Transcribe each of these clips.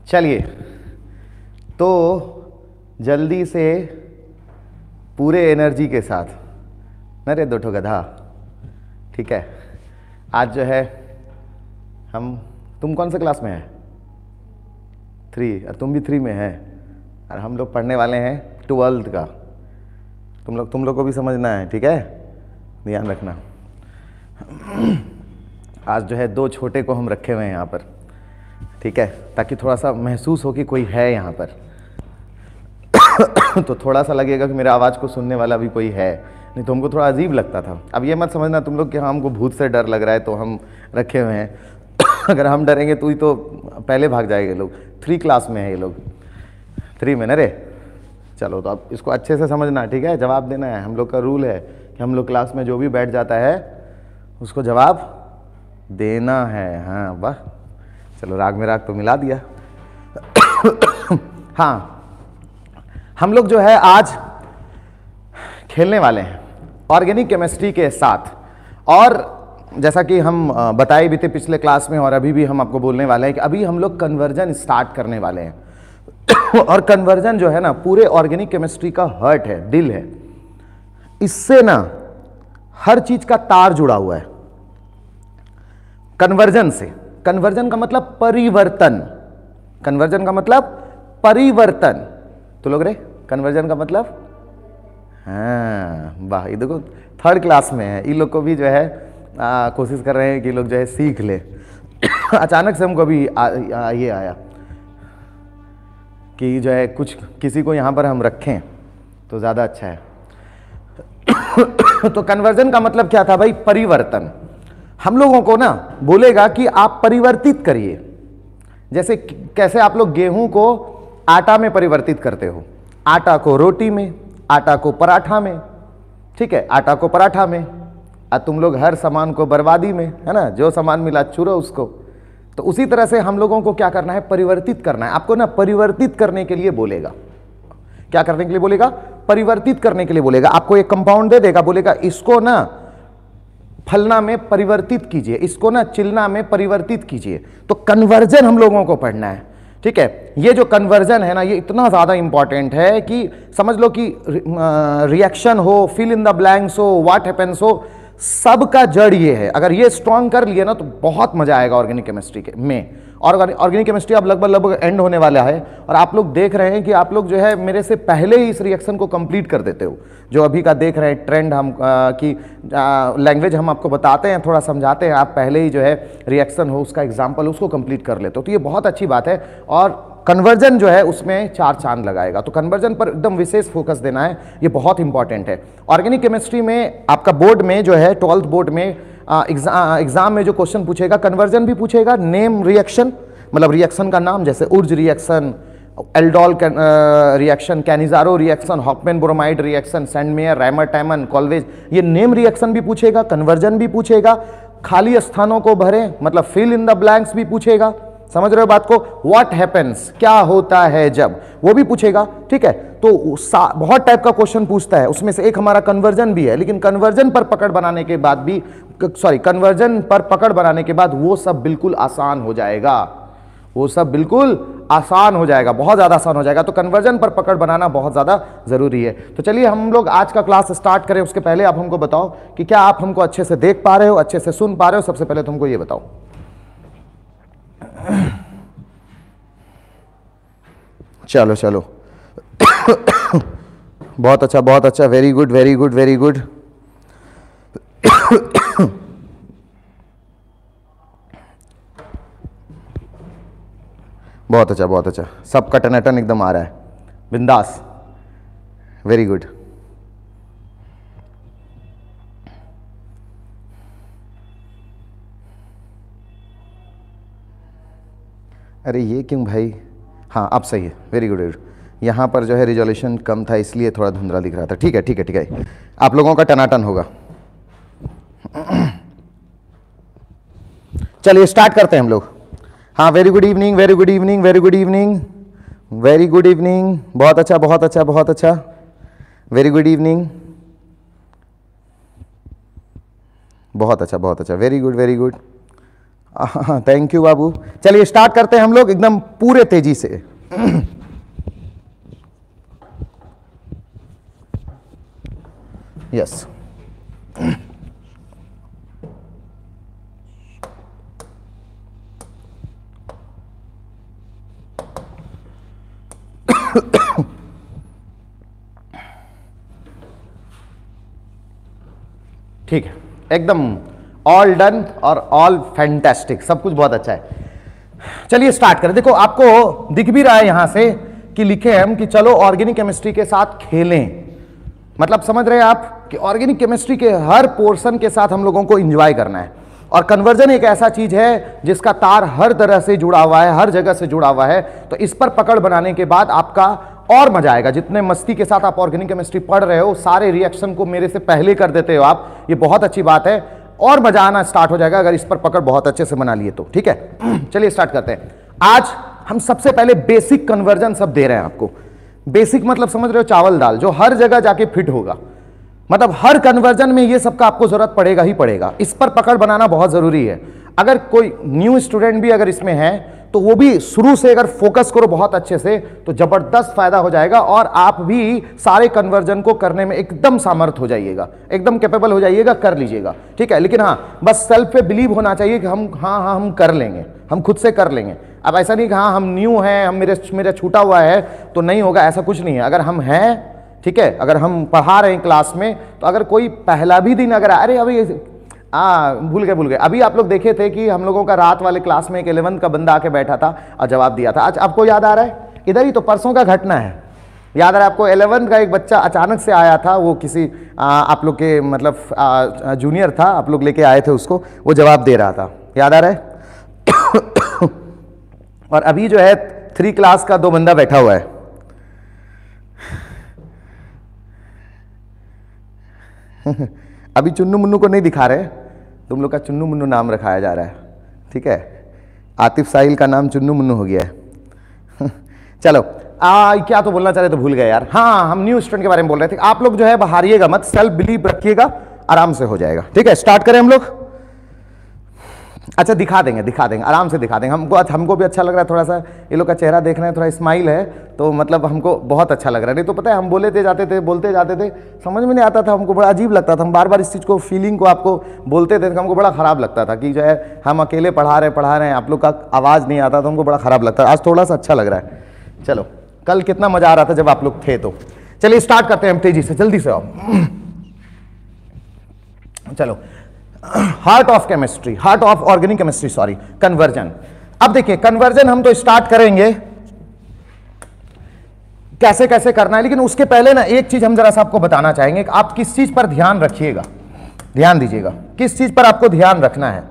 चलिए, तो जल्दी से पूरे एनर्जी के साथ, अरे दो ठो गधा, ठीक है। आज जो है तुम कौन से क्लास में है? 3, और तुम भी 3 में है, और हम लोग पढ़ने वाले हैं 12th का। तुम लोग को भी समझना है, ठीक है, ध्यान रखना। आज जो है 2 छोटे को हम रखे हुए हैं यहाँ पर, ठीक है, ताकि थोड़ा सा महसूस हो कि कोई है यहाँ पर। तो थोड़ा सा लगेगा कि मेरा आवाज़ को सुनने वाला भी कोई है, नहीं तो हमको थोड़ा अजीब लगता था। अब ये मत समझना तुम लोग कि हाँ हमको भूत से डर लग रहा है तो हम रखे हुए हैं। अगर हम डरेंगे तो पहले भाग जाएंगे लोग। 3 क्लास में है ये लोग, 3 में ना रे। चलो, तो अब इसको अच्छे से समझना, ठीक है, जवाब देना है। हम लोग का रूल है कि हम लोग क्लास में जो भी बैठ जाता है उसको जवाब देना है। हाँ वाह, चलो राग में राग तो मिला दिया। हाँ, हम लोग जो है आज खेलने वाले हैं ऑर्गेनिक केमिस्ट्री के साथ, और जैसा कि हम बताए भी थे पिछले क्लास में, और अभी भी हम आपको बोलने वाले हैं कि अभी हम लोग कन्वर्जन स्टार्ट करने वाले हैं। और कन्वर्जन जो है ना पूरे ऑर्गेनिक केमिस्ट्री का हार्ट है, दिल है। इससे ना हर चीज का तार जुड़ा हुआ है कन्वर्जन से। कन्वर्जन का मतलब परिवर्तन, कन्वर्जन का मतलब परिवर्तन। तो लोग रे, कन्वर्जन का मतलब, हाँ वाह, ये देखो 3rd क्लास में है। इन लोग को भी जो है कोशिश कर रहे हैं कि लोग जो है सीख ले। अचानक से हमको अभी ये आया कि जो है कुछ किसी को यहाँ पर हम रखें तो ज़्यादा अच्छा है। तो कन्वर्जन का मतलब क्या था भाई? परिवर्तन। हम लोगों को ना बोलेगा कि आप परिवर्तित करिए। जैसे कैसे आप लोग गेहूं को आटा में परिवर्तित करते हो, आटा को रोटी में, आटा को पराठा में, ठीक है, आटा को पराठा में। और तुम लोग हर सामान को बर्बादी में, है ना, जो सामान मिला चुरो उसको। तो उसी तरह से हम लोगों को क्या करना है? परिवर्तित करना है। आपको ना परिवर्तित करने के लिए बोलेगा। क्या करने के लिए बोलेगा? परिवर्तित करने के लिए बोलेगा। आपको एक कंपाउंड दे देगा, बोलेगा इसको ना फलना में परिवर्तित कीजिए, इसको ना चिलना में परिवर्तित कीजिए। तो कन्वर्जन हम लोगों को पढ़ना है, ठीक है। ये जो कन्वर्जन है ना, ये इतना ज्यादा इंपॉर्टेंट है कि समझ लो कि रिएक्शन हो, फिल इन द ब्लैंक्स हो, व्हाट हैपेंस हो, सबका जड़ ये है। अगर ये स्ट्रॉन्ग कर लिए ना तो बहुत मजा आएगा ऑर्गेनिक केमिस्ट्री के में। और ऑर्गेनिक केमिस्ट्री अब लगभग एंड होने वाला है, और आप लोग देख रहे हैं कि आप लोग जो है मेरे से पहले ही इस रिएक्शन को कंप्लीट कर देते हो। जो अभी का देख रहे हैं ट्रेंड, हम की लैंग्वेज हम आपको बताते हैं, थोड़ा समझाते हैं, आप पहले ही जो है रिएक्शन हो उसका एग्जाम्पल उसको कंप्लीट कर लेते हो। तो ये बहुत अच्छी बात है, और कन्वर्जन जो है उसमें 4 चांद लगाएगा। तो कन्वर्जन पर एकदम विशेष फोकस देना है, ये बहुत इंपॉर्टेंट है। ऑर्गेनिक केमिस्ट्री में आपका बोर्ड में जो है 12th बोर्ड में एग्जाम में जो क्वेश्चन पूछेगा, कन्वर्जन भी पूछेगा, नेम रिएक्शन मतलब रिएक्शन का नाम, जैसे Wurtz reaction, aldol reaction, Cannizzaro reaction, Hofmann bromide reaction, Sandmeyer, Reimer Tiemann, Kolbe's, name नेम रिएक्शन भी पूछेगा, कन्वर्जन भी पूछेगा, खाली स्थानों को भरें मतलब फिल इन द ब्लैंक्स भी पूछेगा। समझ रहे हो बात को? व्हाट हैपेंस, क्या होता है जब, वो भी पूछेगा, ठीक है। तो बहुत टाइप का क्वेश्चन पूछता है, उसमें से एक हमारा कन्वर्जन भी है। लेकिन कन्वर्जन पर पकड़ बनाने के बाद भी, कन्वर्जन पर पकड़ बनाने के बाद वो सब बिल्कुल आसान हो जाएगा, वो सब बिल्कुल आसान हो जाएगा, बहुत ज्यादा आसान हो जाएगा। तो कन्वर्जन पर पकड़ बनाना बहुत ज्यादा जरूरी है। तो चलिए हम लोग आज का क्लास स्टार्ट करें। उसके पहले आप हमको बताओ कि क्या आप हमको अच्छे से देख पा रहे हो, अच्छे से सुन पा रहे हो? सबसे पहले तुमको ये बताओ। चलो चलो, बहुत अच्छा, बहुत अच्छा, very good, very good, very good. बहुत अच्छा, बहुत अच्छा, सबका टनाटन एकदम आ रहा है, बिंदास, वेरी गुड। अरे ये क्यों भाई? हाँ अब सही है, वेरी गुड, वेरी गुड। यहाँ पर जो है रिजोल्यूशन कम था इसलिए थोड़ा धुंधला दिख रहा था। ठीक है, ठीक है, ठीक है, आप लोगों का टनाटन होगा। चलिए स्टार्ट करते हैं हम लोग। हाँ, very good evening, very good evening, very good evening, very good evening, बहुत अच्छा, बहुत अच्छा, बहुत अच्छा, वेरी गुड इवनिंग, बहुत अच्छा, बहुत अच्छा, वेरी गुड, वेरी गुड। हाँ, थैंक यू बाबू। चलिए स्टार्ट करते हैं हम लोग एकदम पूरे तेजी से। यस ठीक है, एकदम ऑल डन और ऑल फैंटास्टिक, सब कुछ बहुत अच्छा है। चलिए स्टार्ट करें। देखो आपको दिख भी रहा है यहां से कि लिखे हम कि चलो ऑर्गेनिक केमिस्ट्री के साथ खेलें, मतलब समझ रहे हैं आप कि ऑर्गेनिक केमिस्ट्री के हर पोर्शन के साथ हम लोगों को एंजॉय करना है। और कन्वर्जन एक ऐसा चीज है जिसका तार हर तरह से जुड़ा हुआ है, हर जगह से जुड़ा हुआ है, तो इस पर पकड़ बनाने के बाद आपका और मजा आएगा। जितने मस्ती के साथ आप ऑर्गेनिक केमिस्ट्री पढ़ रहे हो, सारे रिएक्शन को मेरे से पहले कर देते हो आप, ये बहुत अच्छी बात है, और मजा आना स्टार्ट हो जाएगा अगर इस पर पकड़ बहुत अच्छे से बना लिए तो। ठीक है, चलिए स्टार्ट करते हैं। आज हम सबसे पहले बेसिक कन्वर्जन सब दे रहे हैं आपको। बेसिक मतलब समझ रहे हो, चावल दाल, जो हर जगह जाके फिट होगा, मतलब हर कन्वर्जन में ये सबका आपको जरूरत पड़ेगा ही पड़ेगा। इस पर पकड़ बनाना बहुत जरूरी है। अगर कोई न्यू स्टूडेंट भी अगर इसमें है तो वो भी शुरू से अगर फोकस करो बहुत अच्छे से तो जबरदस्त फायदा हो जाएगा, और आप भी सारे कन्वर्जन को करने में एकदम सामर्थ हो जाइएगा, एकदम कैपेबल हो जाइएगा, कर लीजिएगा। ठीक है, लेकिन हाँ, बस सेल्फ पे बिलीव होना चाहिए कि हम हम कर लेंगे, हम खुद से कर लेंगे। अब ऐसा नहीं कि हाँ हम न्यू हैं, हम मेरा छूटा हुआ है तो नहीं होगा, ऐसा कुछ नहीं है। अगर हम हैं, ठीक है, अगर हम पढ़ा रहे हैं क्लास में, तो अगर कोई पहला भी दिन अगर अरे अभी भूल गए, अभी आप लोग देखे थे कि हम लोगों का रात वाले क्लास में एक 11th का बंदा आके बैठा था और जवाब दिया था। आज आपको याद आ रहा है, इधर ही तो परसों का घटना है, याद आ रहा है आपको? 11th का एक बच्चा अचानक से आया था, वो किसी आप लोग के मतलब जूनियर था, आप लोग लेके आए थे उसको, वो जवाब दे रहा था, याद आ रहा है? और अभी जो है 3 क्लास का 2 बंदा बैठा हुआ है। अभी चुन्नू मुन्नू को नहीं दिखा रहे, तुम लोग का चुन्नू मुन्नू नाम रखाया जा रहा है। ठीक है, आतिफ साहिल का नाम चुन्नू मुन्नू हो गया है। चलो क्या तो बोलना चाह रहे तो भूल गए यार। हाँ, हम न्यू स्टूडेंट के बारे में बोल रहे थे। आप लोग जो है हारिएगा मत, सेल्फ बिलीव रखिएगा, आराम से हो जाएगा। ठीक है, स्टार्ट करें हम लोग। अच्छा, दिखा देंगे आराम से दिखा देंगे। हमको भी अच्छा लग रहा है, थोड़ा सा ये लोग का चेहरा देख रहे हैं, थोड़ा स्माइल है तो मतलब हमको बहुत अच्छा लग रहा है। नहीं तो पता है हम बोलते जाते थे, समझ में नहीं आता था, हमको बड़ा अजीब लगता था। हम बार बार इस चीज़ को, फीलिंग को आपको बोलते थे, हमको बड़ा खराब लगता था कि जो है हम अकेले पढ़ा रहे हैं, आप लोग का आवाज़ नहीं आता, तो हमको बड़ा खराब लगता है। आज थोड़ा सा अच्छा लग रहा है। चलो, कल कितना मजा आ रहा था जब आप लोग थे। तो चलिए स्टार्ट करते हैं हम तेजी से, जल्दी से आओ। चलो, heart of chemistry, heart of organic chemistry, sorry, conversion. अब देखिए कन्वर्जन हम तो स्टार्ट करेंगे, कैसे कैसे करना है, लेकिन उसके पहले ना एक चीज हम जरा सा आपको बताना चाहेंगे कि आप किस चीज पर ध्यान रखिएगा, ध्यान दीजिएगा, किस चीज पर आपको ध्यान रखना है।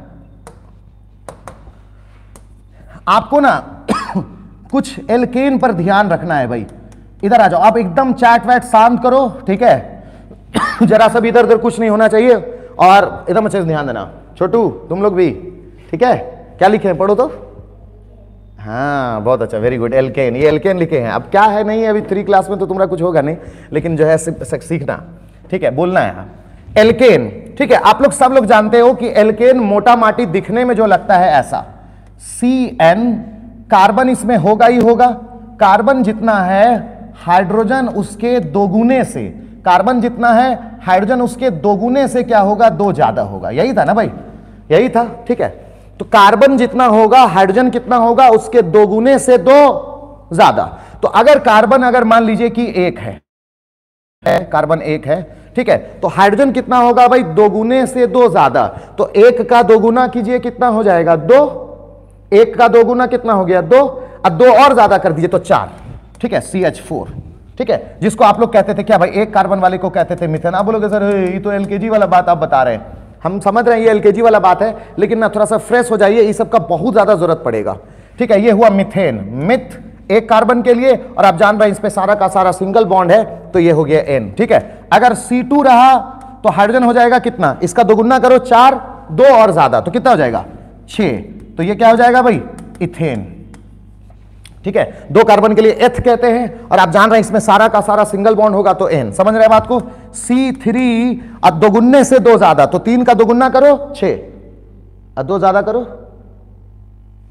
आपको ना कुछ एल्केन पर ध्यान रखना है भाई। इधर आ जाओ, आप एकदम चैट वैट शांत करो, ठीक है? जरा सा भी इधर उधर कुछ नहीं होना चाहिए, और एकदम अच्छे से ध्यान देना। छोटू तुम लोग भी, ठीक है? क्या लिखे हैं, पढ़ो तो। हाँ, बहुत अच्छा, वेरी गुड। एल्केन, ये एल्केन लिखे हैं। अब क्या है, नहीं है अभी 3 क्लास में तो तुम्हारा कुछ होगा नहीं, लेकिन जो है सीखना, ठीक है, बोलना है एल्केन। ठीक है, आप लोग सब लोग जानते हो कि एल्केन मोटा माटी दिखने में जो लगता है ऐसा, CN, कार्बन इसमें होगा ही होगा। कार्बन जितना है हाइड्रोजन उसके 2 गुने से, कार्बन जितना है हाइड्रोजन उसके 2 गुने से क्या होगा, 2 ज्यादा होगा। यही था ना भाई, यही था। ठीक है, तो कार्बन जितना होगा हाइड्रोजन कितना होगा, उसके 2 गुने से 2 ज्यादा। तो अगर कार्बन अगर मान लीजिए कि 1 है, कार्बन 1 है, ठीक है, तो हाइड्रोजन कितना होगा भाई, 2 गुने से 2 ज्यादा। तो 1 का 2 गुना कीजिए, कितना हो जाएगा, 2। 1 का 2 गुना कितना हो गया, 2। अब 2 और ज्यादा कर दीजिए तो 4। ठीक है, CH4, ठीक है, जिसको आप लोग कहते थे क्या भाई, 1 कार्बन वाले को कहते थे मीथेन। आप बोलोगे सर ये तो LKG वाला बात आप बता रहे हैं। हम समझ रहे हैं ये LKG वाला बात है, लेकिन ना थोड़ा सा फ्रेश हो जाइए, इस सब का बहुत ज्यादा जरूरत पड़ेगा। ठीक है, ये हुआ मीथेन, मिथ 1 कार्बन के लिए, और आप जान रहे हैं इस पे सारा का सारा सिंगल बॉन्ड है, तो ये हो गया N। ठीक है, अगर C2 रहा तो हाइड्रोजन हो जाएगा कितना, इसका 2 गुना करो 4, 2 और ज्यादा तो कितना हो जाएगा, 6। तो ये क्या हो जाएगा भाई, इथेन। ठीक है, 2 कार्बन के लिए एथ कहते हैं, और आप जान रहे हैं इसमें सारा का सारा सिंगल बॉन्ड होगा तो N। समझ रहे हैं बात को? C3 और 2 गुने से 2 ज्यादा, तो 3 का 2 गुना करो 6, और 2 ज्यादा करो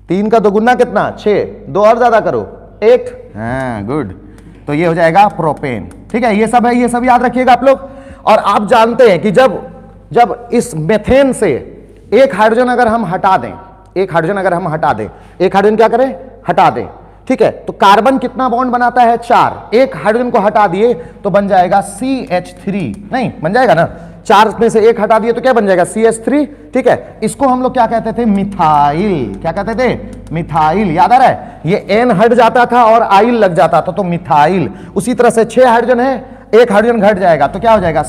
3 का दोगुना कितना 6, 2 और ज्यादा करो 8। हाँ गुड, तो ये हो जाएगा प्रोपेन। ठीक है, ये सब है, ये सब याद रखिएगा आप लोग। और आप जानते हैं कि जब इस मेथेन से एक हाइड्रोजन अगर हम हटा दें, एक हाइड्रोजन अगर हम हटा दें, एक हाइड्रोजन क्या करें, हटा दें, ठीक है, तो कार्बन कितना बॉन्ड बनाता है 4। एक हाइड्रोजन को हटा दिए तो बन जाएगा CH3, नहीं बन जाएगा ना, 4 में से एक हटा दिए तो क्या बन जाएगा CH3। ठीक है, इसको हम लोग क्या कहते थे, मिथाइल। क्या कहते थे, मिथाइल। याद आ रहा है, ये N हट जाता था और आइल लग जाता था तो मिथाइल। उसी तरह से 6 हाइड्रोजन है, एक हाइड्रोजन घट जाएगा तो क्या हो जाएगा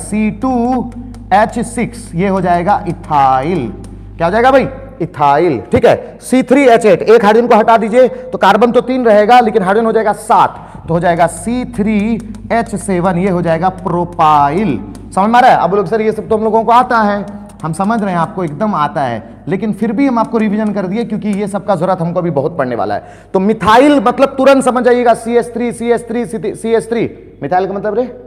C2H6, ये हो जाएगा इथाइल। क्या हो जाएगा भाई, इथाइल। ठीक है, C3H8, एक हाइड्रोजन को हटा दीजिए तो कार्बन तो 3 रहेगा लेकिन हाइड्रोजन हो जाएगा 7, तो हो जाएगा C3H7, ये हो जाएगा प्रोपाइल। समझ में आ रहा है? अब लोग सर ये सब तो हम लोगों को आता है, हम समझ रहे हैं, आपको एकदम आता है, लेकिन फिर भी हम आपको रिवीजन कर दिए क्योंकि ये सब का जरूरत हमको भी बहुत पड़ने वाला है। तो मिथाइल मतलब तुरंत समझ जाइएगा, CH3 CH3 CH3, मिथाइल का मतलब रे,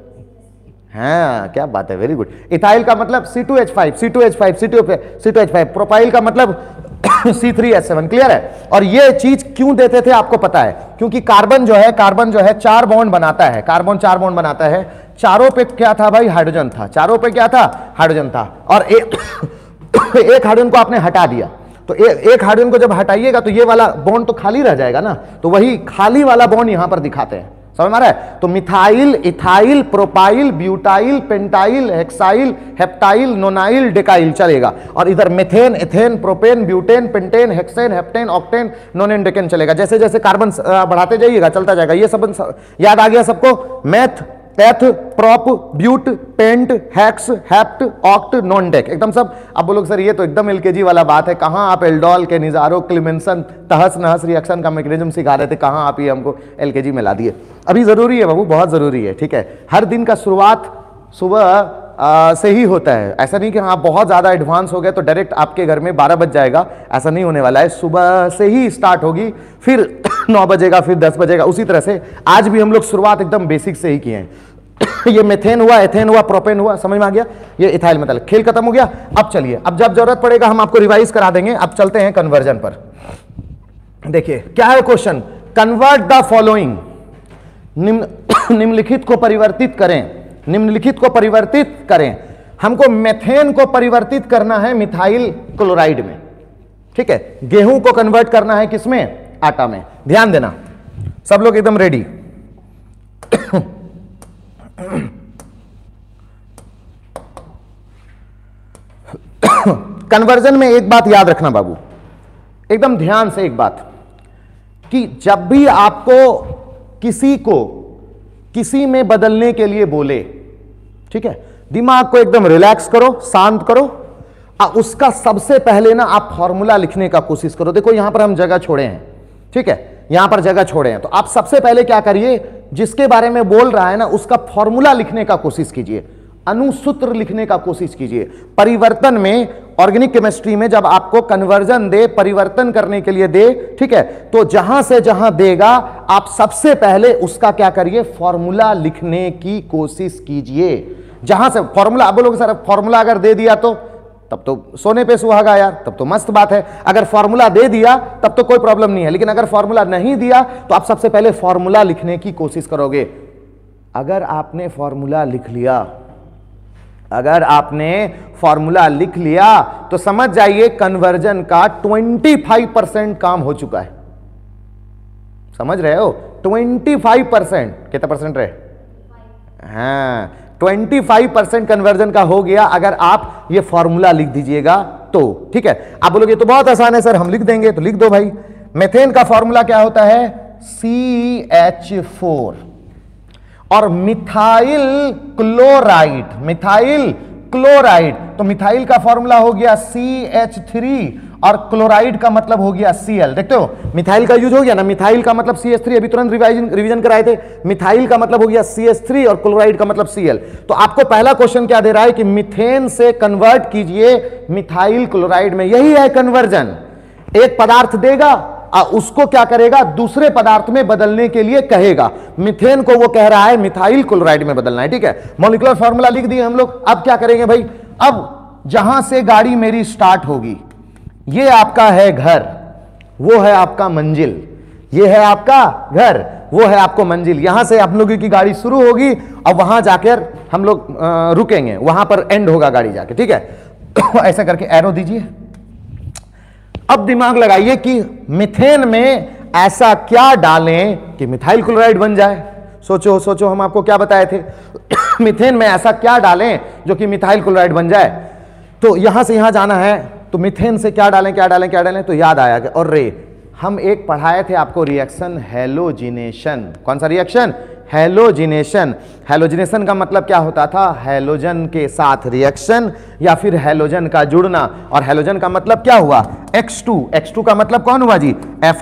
हाँ क्या बात है, वेरी गुड। इथाइल का मतलब C2H5 C2H5 C2H5, प्रोपाइल का मतलब C3H7। क्लियर है? और ये चीज क्यों देते थे आपको पता है, क्योंकि कार्बन जो है 4 बॉन्ड बनाता है, कार्बन 4 बॉन्ड बनाता है, चारों पे क्या था भाई, हाइड्रोजन था, चारों पे क्या था, हाइड्रोजन था, और एक हाइड्रोजन को आपने हटा दिया तो एक हाइड्रोजन को जब हटाइएगा तो ये वाला बॉन्ड तो खाली रह जाएगा ना, तो वही खाली वाला बॉन्ड यहां पर दिखाते हैं। समझ में आ रहा है? तो methyl, ethyl, propyl, butyl, pentyl, hexyl, heptyl, nonyl, decyl चलेगा, और इधर methane, ethane, propane, butane, pentane, hexane, heptane, octane, nonane, decane चलेगा। जैसे जैसे कार्बन बढ़ाते जाइएगा चलता जाएगा। ये सब याद आ गया सबको, meth, eth, prop, but, pent, hex, hept, oct, non dec, एकदम सब। अब बोलो सर ये तो एकदम एलकेजी वाला बात है, कहां आप एल्डोल के निजारो क्लिमेंसन तहस नहस रिएक्शन का मैकेनिज्म सिखा रहे थे, कहां आप ये हमको एलकेजी में ला दिए। अभी जरूरी है बाबू, बहुत जरूरी है। ठीक है, हर दिन का शुरुआत सुबह से ही होता है। ऐसा नहीं कि आप बहुत ज्यादा एडवांस हो गए तो डायरेक्ट आपके घर में 12 बज जाएगा, ऐसा नहीं होने वाला है। सुबह से ही स्टार्ट होगी, फिर 9 बजेगा, फिर 10 बजेगा। उसी तरह से आज भी हम लोग शुरुआत एकदम बेसिक से ही किए हैं। ये मेथेन हुआ, एथेन हुआ, प्रोपेन हुआ, समझ में आ गया? ये इथाइल मेथाइल, खेल खत्म हो गया। अब चलिए, अब जब जरूरत पड़ेगा हम आपको रिवाइज करा देंगे। अब चलते हैं कन्वर्जन पर। देखिए क्या है क्वेश्चन, कन्वर्ट द फॉलोइंग, निम्नलिखित को परिवर्तित करें, निम्नलिखित को परिवर्तित करें। हमको मेथेन को परिवर्तित करना है मिथाइल क्लोराइड में। ठीक है, गेहूं को कन्वर्ट करना है किसमें, आटा में। ध्यान देना सब लोग, एकदम रेडी। कन्वर्जन में एक बात याद रखना बाबू, एकदम ध्यान से एक बात, कि जब भी आपको किसी को किसी में बदलने के लिए बोले, ठीक है, दिमाग को एकदम रिलैक्स करो, शांत करो, उसका सबसे पहले ना आप फॉर्मूला लिखने का कोशिश करो। देखो यहां पर हम जगह छोड़े हैं, ठीक है, यहां पर जगह छोड़े हैं, तो आप सबसे पहले क्या करिए, जिसके बारे में बोल रहा है ना उसका फॉर्मूला लिखने का कोशिश कीजिए, अनुसूत्र लिखने का कोशिश कीजिए। परिवर्तन में, ऑर्गेनिक केमिस्ट्री में जब आपको कन्वर्जन दे, परिवर्तन करने के लिए दे, ठीक है, तो जहां से जहां देगा आप सबसे पहले उसका क्या करिए, फॉर्मूला लिखने की कोशिश कीजिए। जहां से फॉर्मूला, आप बोलोगे सर फॉर्मूला अगर दे दिया तो तब तो सोने पे सुहागा यार, तब तो मस्त बात है। अगर फॉर्मूला दे दिया तब तो कोई प्रॉब्लम नहीं है, लेकिन अगर फॉर्मूला नहीं दिया तो आप सबसे पहले फॉर्मूला लिखने की कोशिश करोगे। अगर आपने फॉर्मूला लिख लिया, अगर आपने फॉर्मूला लिख लिया तो समझ जाइए कन्वर्जन का 25% काम हो चुका है। समझ रहे हो? 25%, कितना परसेंट रहे? हाँ, 25% कन्वर्जन का हो गया अगर आप ये फॉर्मूला लिख दीजिएगा तो। ठीक है, आप बोलोगे तो बहुत आसान है सर, हम लिख देंगे, तो लिख दो भाई। मेथेन का फॉर्मूला क्या होता है, CH4, और मिथाइल क्लोराइड, मिथाइल क्लोराइड, तो मिथाइल का फॉर्मूला हो गया CH3 और क्लोराइड का मतलब हो गया Cl। देखते हो मिथाइल का यूज हो गया ना, मिथाइल का मतलब CH3, अभी तुरंत रिवीजन कराए थे। मिथाइल का मतलब हो गया CH3 और क्लोराइड का मतलब Cl। तो आपको पहला क्वेश्चन क्या दे रहा है कि मिथेन से कन्वर्ट कीजिए मिथाइल क्लोराइड में, यही है कन्वर्जन। एक पदार्थ देगा, उसको क्या करेगा, दूसरे पदार्थ में बदलने के लिए कहेगा। मिथेन को वो कह रहा है मिथाइल क्लोराइड में बदलना है। ठीक है, मॉलिक्यूलर फॉर्मूला लिख दिए हम लोग। अब क्या करेंगे भाई, अब जहां से गाड़ी मेरी स्टार्ट होगी, ये आपका है घर, वो है आपका मंजिल, ये है आपका घर, वो है आपको मंजिल। यहां से आप लोगों की गाड़ी शुरू होगी और वहां जाकर हम लोग रुकेंगे, वहां पर एंड होगा गाड़ी जाके, ठीक है। ऐसा करके एरो दीजिए। अब दिमाग लगाइए कि मीथेन में ऐसा क्या डालें कि मिथाइल क्लोराइड बन जाए। सोचो सोचो, हम आपको क्या बताए थे। मीथेन में ऐसा क्या डालें जो कि मिथाइल क्लोराइड बन जाए। तो यहां से यहां जाना है, तो मीथेन से क्या डालें क्या डालें क्या डालें, तो याद आया कि और रे हम एक पढ़ाए थे आपको रिएक्शन हैलोजिनेशन। कौन सा रिएक्शन? हैलोजिनेशन। हैलोजिनेशन का मतलब क्या होता था? हैलोजन के साथ रिएक्शन या फिर हैलोजन का जुड़ना। और हैलोजन का मतलब क्या हुआ? X2। X2 का मतलब कौन हुआ जी?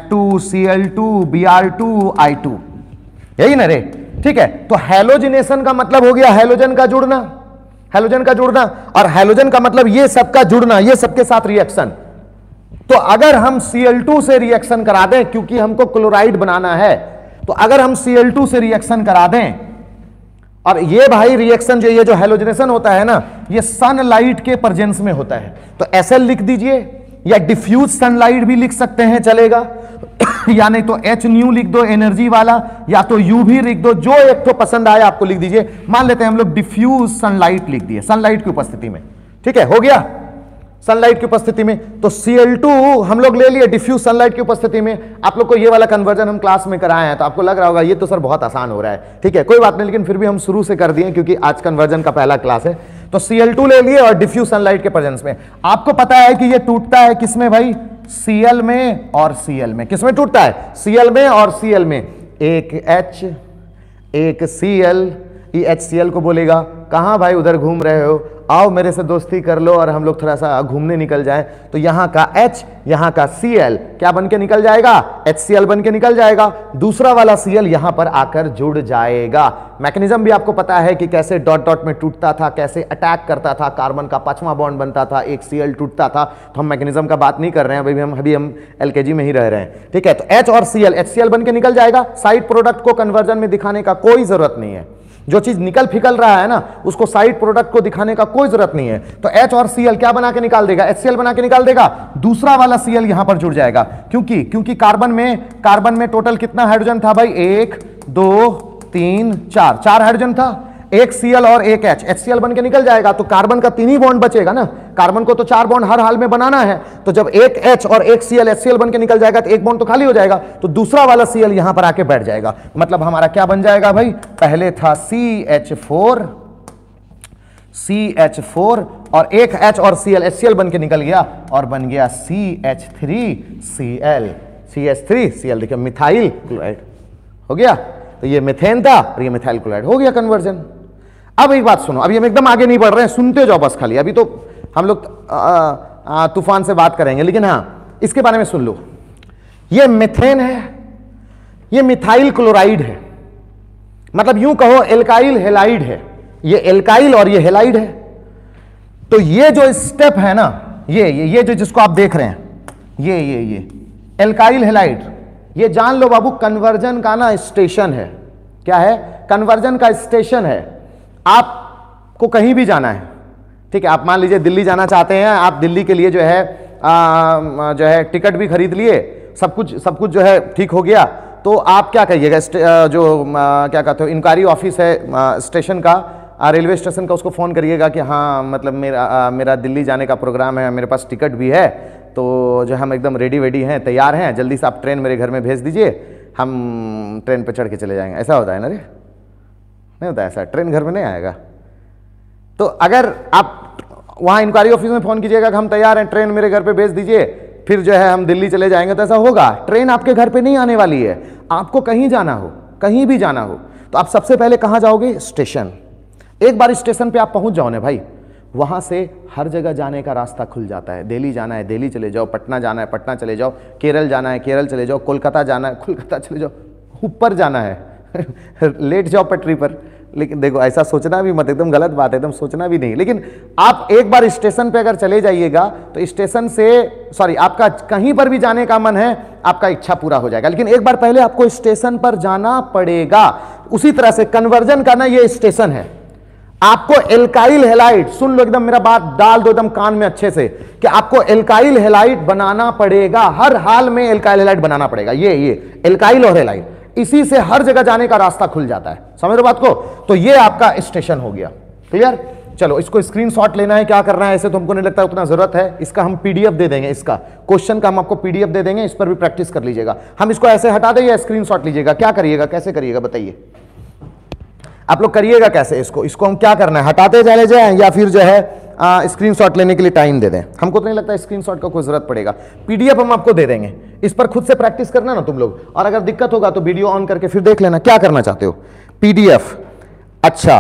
F2Cl2 Br2 I2, यही ना रे, ठीक है। तो हैलोजिनेशन का मतलब हो गया हैलोजन का जुड़ना, हैलोजन का जुड़ना। और हैलोजन का मतलब ये सबका जुड़ना, ये सबके साथ रिएक्शन। तो अगर हम Cl2 से रिएक्शन करा दें, क्योंकि हमको क्लोराइड बनाना है, तो अगर हम Cl2 से रिएक्शन करा दें, और ये भाई रिएक्शन जो ये जो हैलोजिनेशन होता है ना, ये सनलाइट के प्रेजेंस में होता है। तो Sl लिख दीजिए, या डिफ्यूज सनलाइट भी लिख सकते हैं, चलेगा। या नहीं तो H न्यू लिख दो एनर्जी वाला, या तो U भी लिख दो, जो एक तो पसंद आए आपको लिख दीजिए। मान लेते हैं हम लोग डिफ्यूज सनलाइट लिख दिए, सनलाइट की उपस्थिति में, ठीक है, हो गया। सनलाइट की उपस्थिति में तो Cl2 हम लोग ले लिए डिफ्यूज सनलाइट की उपस्थिति में। आप लोग को ये वाला कन्वर्जन हम क्लास में कराए हैं, तो आपको लग रहा होगा ये तो सर बहुत आसान हो रहा है, ठीक है, कोई बात नहीं, लेकिन फिर भी हम शुरू से कर दिए क्योंकि आज कन्वर्जन का पहला क्लास है। तो Cl2 ले लिए और डिफ्यूज सनलाइट के प्रेजेंस में। आपको पता है कि ये टूटता है किसमें भाई? Cl में और Cl में। किसमें टूटता है? Cl में और Cl में। एक H एक Cl, ये HCl को बोलेगा कहां भाई उधर घूम रहे हो, आओ मेरे से दोस्ती कर लो और हम लोग थोड़ा सा घूमने निकल जाए। तो यहां का H यहां का Cl क्या बन के निकल जाएगा? HCl बन के निकल जाएगा। दूसरा वाला Cl यहां पर आकर जुड़ जाएगा। मैकेनिज्म भी आपको पता है कि कैसे डॉट डॉट में टूटता था, कैसे अटैक करता था, कार्बन का 5वां बॉन्ड बनता था, एक Cl टूटता था। तो हम मैकेनिज्म का बात नहीं कर रहे हैं, अभी हम LKG में ही रह रहे हैं, ठीक है। तो H और Cl, HCl बन के निकल जाएगा। साइड प्रोडक्ट को कन्वर्जन में दिखाने का कोई जरूरत नहीं है। जो चीज निकल फिकल रहा है ना, उसको साइड प्रोडक्ट को दिखाने का कोई जरूरत नहीं है। तो H और Cl क्या बना के निकाल देगा? HCl बना के निकाल देगा। दूसरा वाला Cl यहां पर जुड़ जाएगा, क्योंकि कार्बन में टोटल कितना हाइड्रोजन था भाई? 1 2 3 4, 4 हाइड्रोजन था। एक Cl और एक H, HCl बन के निकल जाएगा। तो कार्बन का 3 ही बॉन्ड बचेगा ना, कार्बन को तो 4 बॉन्ड हर हाल में बनाना है। तो जब एक H और एक Cl HCl बन के निकल जाएगा तो एक बॉन्ड तो खाली हो जाएगा, तो दूसरा वाला Cl यहां पर आके बैठ जाएगा। मतलब हमारा क्या बन जाएगा भाई? पहले था CH4 और एक H और Cl HCl बन के निकल गया और बन गया CH3Cl, CH3Cl। देखिए मिथाइल क्लोराइड हो गया। तो ये मीथेन था और ये मिथाइल क्लोराइड, हो गया कन्वर्जन। अब एक बात सुनो, अभी हम एकदम आगे नहीं बढ़ रहे हैं, सुनते जाओ बस खाली। अभी तो हम लोग तूफान से बात करेंगे, लेकिन हाँ इसके बारे में सुन लो। ये मीथेन है, ये मिथाइल क्लोराइड है, मतलब यूं कहो एल्काइल हेलाइड है। ये एल्काइल और ये हेलाइड है। तो ये जो स्टेप है ना, ये जो जिसको आप देख रहे हैं, ये एल्काइल हेलाइड, ये जान लो बाबू कन्वर्जन का ना स्टेशन है। क्या है? कन्वर्जन का स्टेशन है। आपको कहीं भी जाना है, ठीक है, आप मान लीजिए दिल्ली जाना चाहते हैं, आप दिल्ली के लिए जो है टिकट भी खरीद लिए, सब कुछ जो है ठीक हो गया, तो आप क्या कहिएगा? क्या कहते हो, इंक्वायरी ऑफिस है स्टेशन का, रेलवे स्टेशन का, उसको फ़ोन करिएगा कि हाँ मतलब मेरा दिल्ली जाने का प्रोग्राम है, मेरे पास टिकट भी है, तो जो हम एकदम रेडी हैं, तैयार हैं, जल्दी से आप ट्रेन मेरे घर में भेज दीजिए, हम ट्रेन पे चढ़ के चले जाएंगे। ऐसा होता है ना रे? नहीं होता ऐसा, ट्रेन घर में नहीं आएगा। तो अगर आप वहाँ इंक्वायरी ऑफिस में फ़ोन कीजिएगा कि हम तैयार हैं, ट्रेन मेरे घर पे भेज दीजिए, फिर जो है हम दिल्ली चले जाएंगे, तो ऐसा होगा? ट्रेन आपके घर पे नहीं आने वाली है। आपको कहीं जाना हो, कहीं भी जाना हो, तो आप सबसे पहले कहाँ जाओगे? स्टेशन। एक बार स्टेशन पे आप पहुंच जाओ ना भाई, वहां से हर जगह जाने का रास्ता खुल जाता है। दिल्ली जाना है दिल्ली चले जाओ, पटना जाना है पटना चले जाओ, केरल जाना है केरल चले जाओ, कोलकाता जाना है कोलकाता चले जाओ, ऊपर जाना है लेट जाओ पटरी पर। लेकिन देखो ऐसा सोचना भी मत, एकदम गलत बात है, एकदम सोचना भी नहीं। लेकिन आप एक बार स्टेशन पे अगर चले जाइएगा तो स्टेशन से आपका कहीं पर भी जाने का मन है, आपका इच्छा पूरा हो जाएगा। लेकिन एक बार पहले आपको स्टेशन पर जाना पड़ेगा। उसी तरह से कन्वर्जन का ना ये स्टेशन है। आपको एल्काइल हैलाइड, सुन लो एकदम, मेरा बात डाल दो एकदम कान में अच्छे से, कि आपको एल्काइल हैलाइड बनाना पड़ेगा, हर हाल में एल्काइल हैलाइड बनाना पड़ेगा। ये एल्काइल और हैलाइड, इसी से हर जगह जाने का रास्ता खुल जाता है, समझ रहे हो बात को। तो ये आपका स्टेशन हो गया, क्लियर। चलो इसको स्क्रीनशॉट लेना है, क्या करना है, ऐसे तो हमको नहीं लगता उतना जरूरत है, इसका हम पीडीएफ दे देंगे, इसका क्वेश्चन का हम आपको पीडीएफ दे देंगे, इस पर भी प्रैक्टिस कर लीजिएगा। हम इसको ऐसे हटा दें या स्क्रीनशॉट लीजिएगा, क्या करिएगा, कैसे करिएगा बताइए आप लोग, करिएगा कैसे इसको हम क्या करना है, हटाते चले जाए या फिर जो है स्क्रीनशॉट लेने के लिए टाइम दे दें। हमको तो नहीं लगता स्क्रीनशॉट का कोई जरूरत पड़ेगा, पीडीएफ हम आपको दे देंगे, इस पर खुद से प्रैक्टिस करना ना तुम लोग, और अगर दिक्कत होगा तो वीडियो ऑन करके फिर देख लेना क्या करना चाहते हो। पीडीएफ, अच्छा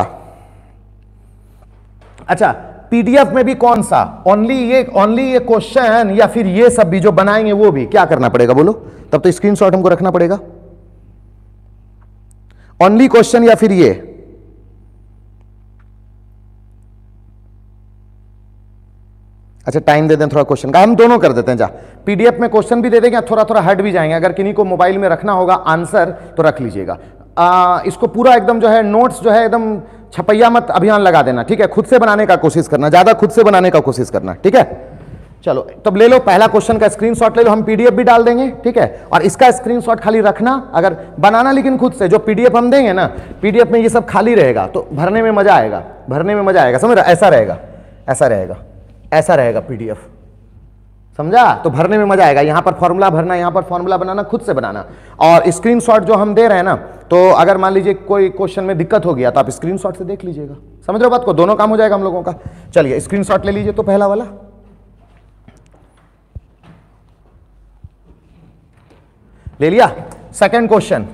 पीडीएफ में भी कौन सा, ओनली ये क्वेश्चन या फिर ये सब भी जो बनाएंगे वो भी, क्या करना पड़ेगा बोलो, तब तो स्क्रीनशॉट हमको रखना पड़ेगा। ओनली क्वेश्चन या फिर ये, अच्छा टाइम दे दें थोड़ा क्वेश्चन का, हम दोनों कर देते हैं, जा पीडीएफ में क्वेश्चन भी दे देंगे, थोड़ा थोड़ा हट भी जाएंगे, अगर किन्हीं को मोबाइल में रखना होगा आंसर तो रख लीजिएगा। इसको पूरा एकदम जो है नोट्स जो है एकदम छपैया मत अभियान लगा देना, ठीक है, खुद से बनाने का कोशिश करना, ज्यादा खुद से बनाने का कोशिश करना, ठीक है। चलो तब ले लो पहला क्वेश्चन का स्क्रीनशॉट ले लो, हम पीडीएफ भी डाल देंगे, ठीक है, और इसका स्क्रीनशॉट खाली रखना, अगर बनाना लेकिन खुद से, जो पीडीएफ हम देंगे ना, पीडीएफ में ये सब खाली रहेगा तो भरने में मजा आएगा, समझ रहा, ऐसा रहेगा पीडीएफ, समझा, तो भरने में मजा आएगा। यहां पर फॉर्मूला भरना, यहां पर फॉर्मूला बनाना, खुद से बनाना, और स्क्रीनशॉट जो हम दे रहे हैं ना, तो अगर मान लीजिए कोई क्वेश्चन में दिक्कत हो गया तो आप स्क्रीनशॉट से देख लीजिएगा, समझ रहे हो बात को, दोनों काम हो जाएगा हम लोगों का। चलिए स्क्रीनशॉट ले लीजिए तो पहला वाला, ले लिया। सेकंड क्वेश्चन,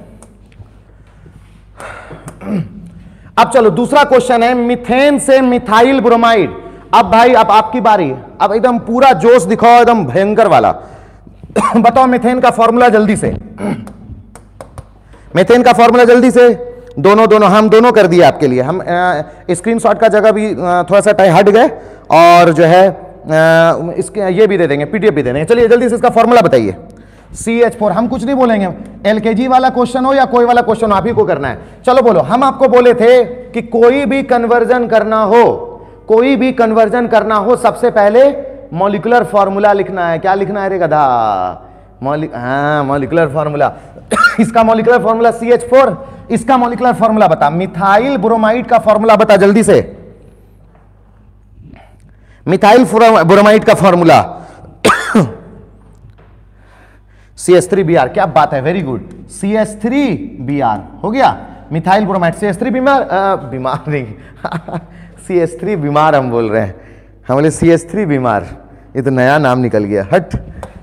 अब चलो दूसरा क्वेश्चन है मीथेन से मिथाइल ब्रोमाइड। अब भाई अब आपकी बारी, अब एकदम पूरा जोश दिखाओ, एकदम भयंकर वाला बताओ मीथेन का फॉर्मूला जल्दी से, मीथेन का फॉर्मूला जल्दी से, दोनों हम दोनों कर दिए आपके लिए, हम स्क्रीनशॉट का जगह भी थोड़ा सा टाइम हट गए, और जो है इसके ये भी दे देंगे, पीडीएफ भी दे देंगे। चलिए जल्दी से इसका फॉर्मूला बताइए। CH4, हम कुछ नहीं बोलेंगे, एलकेजी वाला क्वेश्चन हो या कोई वाला क्वेश्चन हो, आप ही को करना है। चलो बोलो, हम आपको बोले थे कि कोई भी कन्वर्जन करना हो, सबसे पहले मॉलिक्यूलर फॉर्मूला लिखना है। क्या लिखना है रे गधा, मॉलिक्यूलर फॉर्मूला इसका मॉलिक्यूलर फॉर्मूला CH4, इसका मॉलिक्यूलर फॉर्मूला बता, मिथाइल ब्रोमाइड का फॉर्मूला बता जल्दी से, मिथाइल ब्रोमाइड का फॉर्मूला CH3Br, क्या बात है, वेरी गुड, CH3Br हो गया, मिथाइल ब्रोमाइड, CH3 बीमार नहीं CH3 बीमार हम बोल रहे हैं, हम बोले CH3 बीमार, ये तो नया नाम निकल गया, हट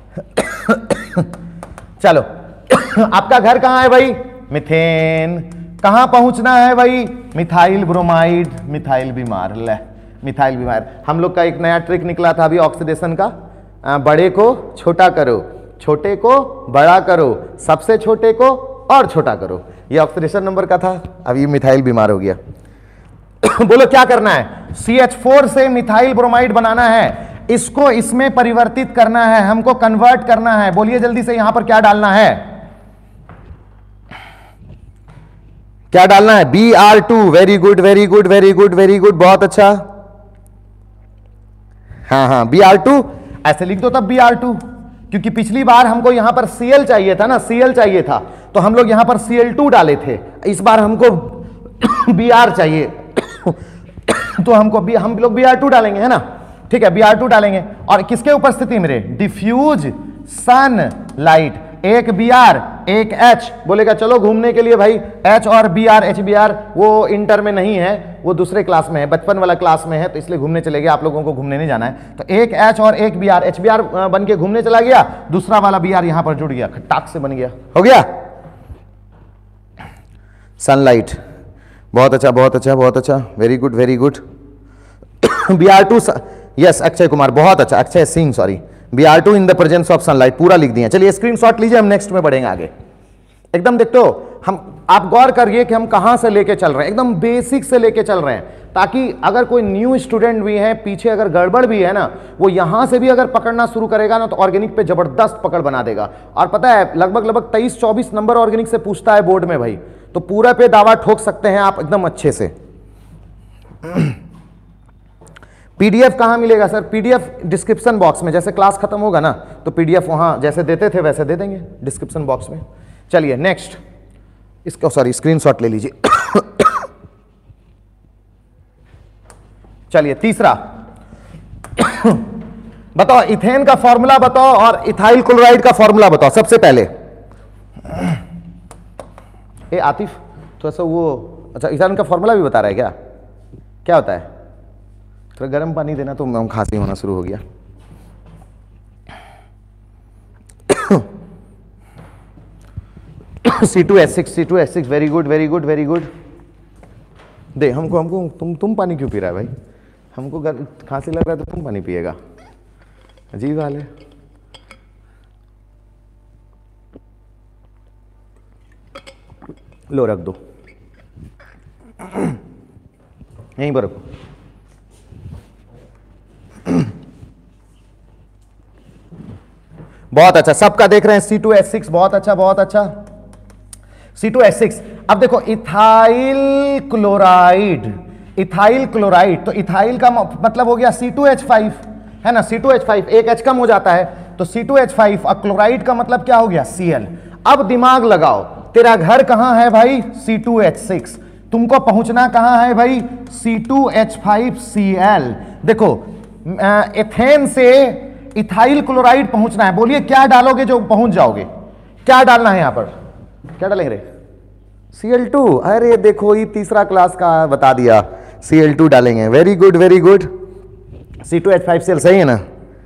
चलो आपका घर कहां है भाई, मिथेन, कहां पहुंचना है भाई, मिथाइल ब्रोमाइड, मिथाइल बीमार, ले मिथाइल बीमार। हम लोग का एक नया ट्रिक निकला था अभी ऑक्सीडेशन का, बड़े को छोटा करो, छोटे को बड़ा करो, सबसे छोटे को और छोटा करो, ये ऑक्सीडेशन नंबर का था, अब ये मिथाइल बीमार हो गया बोलो क्या करना है, CH4 से मिथाइल ब्रोमाइड बनाना है, इसको इसमें परिवर्तित करना है, हमको कन्वर्ट करना है, बोलिए जल्दी से यहां पर क्या डालना है, क्या डालना है, Br2, very good very good very good very good, बहुत अच्छा, हाँ Br2 ऐसे लिख दो तब Br2, क्योंकि पिछली बार हमको यहां पर Cl चाहिए था ना, Cl चाहिए था, तो हम लोग यहां पर Cl2 डाले थे, इस बार हमको Br चाहिए तो हम लोग Br2 डालेंगे, है ना, ठीक है, Br2 डालेंगे, और किसके उपस्थिति में, डिफ्यूज सन लाइट, एक Br एक H, बोलेगा चलो घूमने के लिए भाई, H और Br, HBr वो इंटर में नहीं है, वो दूसरे क्लास में है, बचपन वाला क्लास में है, तो इसलिए घूमने चले गए, आप लोगों को घूमने नहीं जाना है, तो एक H और एक Br, HBr बन के घूमने चला गया, दूसरा वाला Br यहां पर जुड़ गया, खटाक से बन गया, हो गया सनलाइट, बहुत अच्छा बहुत अच्छा बहुत अच्छा, very good very good Br2, yes Akshay Kumar, बहुत अच्छा, Akshay Singh sorry, Br2 in the presence of sunlight, पूरा लिख दिया। चलिए स्क्रीनशॉट लीजिए, हम नेक्स्ट में बढ़ेंगे आगे, एकदम देखते हो, हम आप गौर करिए कि हम कहां से लेके चल रहे हैं, एकदम बेसिक से लेके चल रहे हैं, ताकि अगर कोई न्यू स्टूडेंट भी है, पीछे अगर गड़बड़ भी है ना, वो यहां से भी अगर पकड़ना शुरू करेगा ना, तो ऑर्गेनिक पे जबरदस्त पकड़ बना देगा। और पता है लगभग 23-24 नंबर ऑर्गेनिक से पूछता है बोर्ड में भाई, तो पूरा पे दावा ठोक सकते हैं आप एकदम अच्छे से, पीडीएफ कहां मिलेगा सर? पीडीएफ डिस्क्रिप्शन बॉक्स में, जैसे क्लास खत्म होगा ना तो पीडीएफ वहां जैसे देते थे वैसे दे देंगे डिस्क्रिप्शन बॉक्स में। चलिए नेक्स्ट, इसको सॉरी स्क्रीनशॉट ले लीजिए। चलिए तीसरा, बताओ इथेन का फॉर्मूला बताओ और इथाइल क्लोराइड का फॉर्मूला बताओ सबसे पहले। ए आतिफ थोड़ा सा वो, अच्छा इथेन का फॉर्मूला भी बता रहा है क्या? क्या होता है? थोड़ा गर्म पानी देना तो खांसी होना शुरू हो गया। C2H6, C2H6, very good very good very good. दे हमको हमको तुम पानी क्यों पी रहा है भाई? हमको खांसी लग रहा है तो तुम पानी पिएगा, अजीब हाल है। लो रख दो, यहीं पर रखो। बहुत अच्छा, सबका देख रहे हैं C2H6, बहुत अच्छा बहुत अच्छा। C2H6, अब देखो इथाइल क्लोराइड, इथाइल क्लोराइड, तो इथाइल का मतलब हो गया C2H5, है ना? C2H5, एक H कम हो जाता है तो C2H5, और क्लोराइड का मतलब क्या हो गया? Cl। अब दिमाग लगाओ, तेरा घर कहां है भाई? C2H6, तुमको पहुंचना कहां है भाई? C2H5Cl। देखो एथेन से इथाइल क्लोराइड पहुंचना है, बोलिए क्या डालोगे जो पहुंच जाओगे? क्या डालना है यहां पर? क्या डालेंगे रे? Cl2। अरे देखो ये तीसरा क्लास का बता दिया, Cl2 डालेंगे। Very good very good. C2H5Cl सही है ना?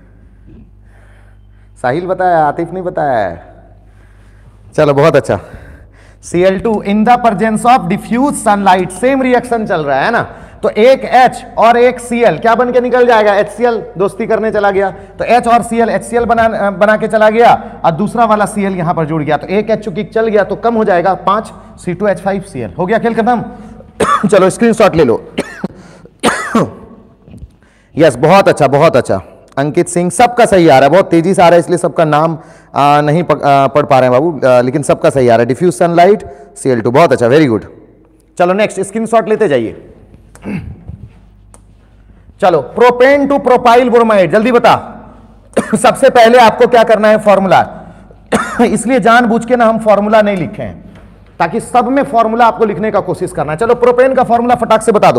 साहिल बताया, आतिफ नहीं बताया है। चलो बहुत अच्छा। Cl2 in the presence of diffuse sunlight, same reaction चल रहा है ना? तो एक H और एक Cl क्या बन के निकल जाएगा? HCl, दोस्ती करने चला गया तो H और Cl HCl बना के चला गया, और दूसरा वाला Cl यहां पर जुड़ गया, तो एक H चूंकि चल गया तो कम हो जाएगा, 5 C2H5Cl। हो गया खेल खत्म। चलो स्क्रीनशॉट ले लो। यस बहुत अच्छा बहुत अच्छा। अंकित सिंह, सबका सही आ रहा है, बहुत तेजी से आ रहा है इसलिए सबका नाम नहीं पढ़ पा रहे हैं बाबू, लेकिन सबका सही आ रहा है। डिफ्यूज सनलाइट Cl2, बहुत अच्छा वेरी गुड। चलो नेक्स्ट स्क्रीनशॉट लेते जाइए। चलो प्रोपेन टू प्रोपाइल ब्रोमाइड, जल्दी बता। सबसे पहले आपको क्या करना है? फॉर्मूला। इसलिए जानबूझ के ना हम फॉर्मूला नहीं लिखे हैं, ताकि सब में फॉर्मूला आपको लिखने का कोशिश करना है। चलो प्रोपेन का फॉर्मूला फटाक से बता दो।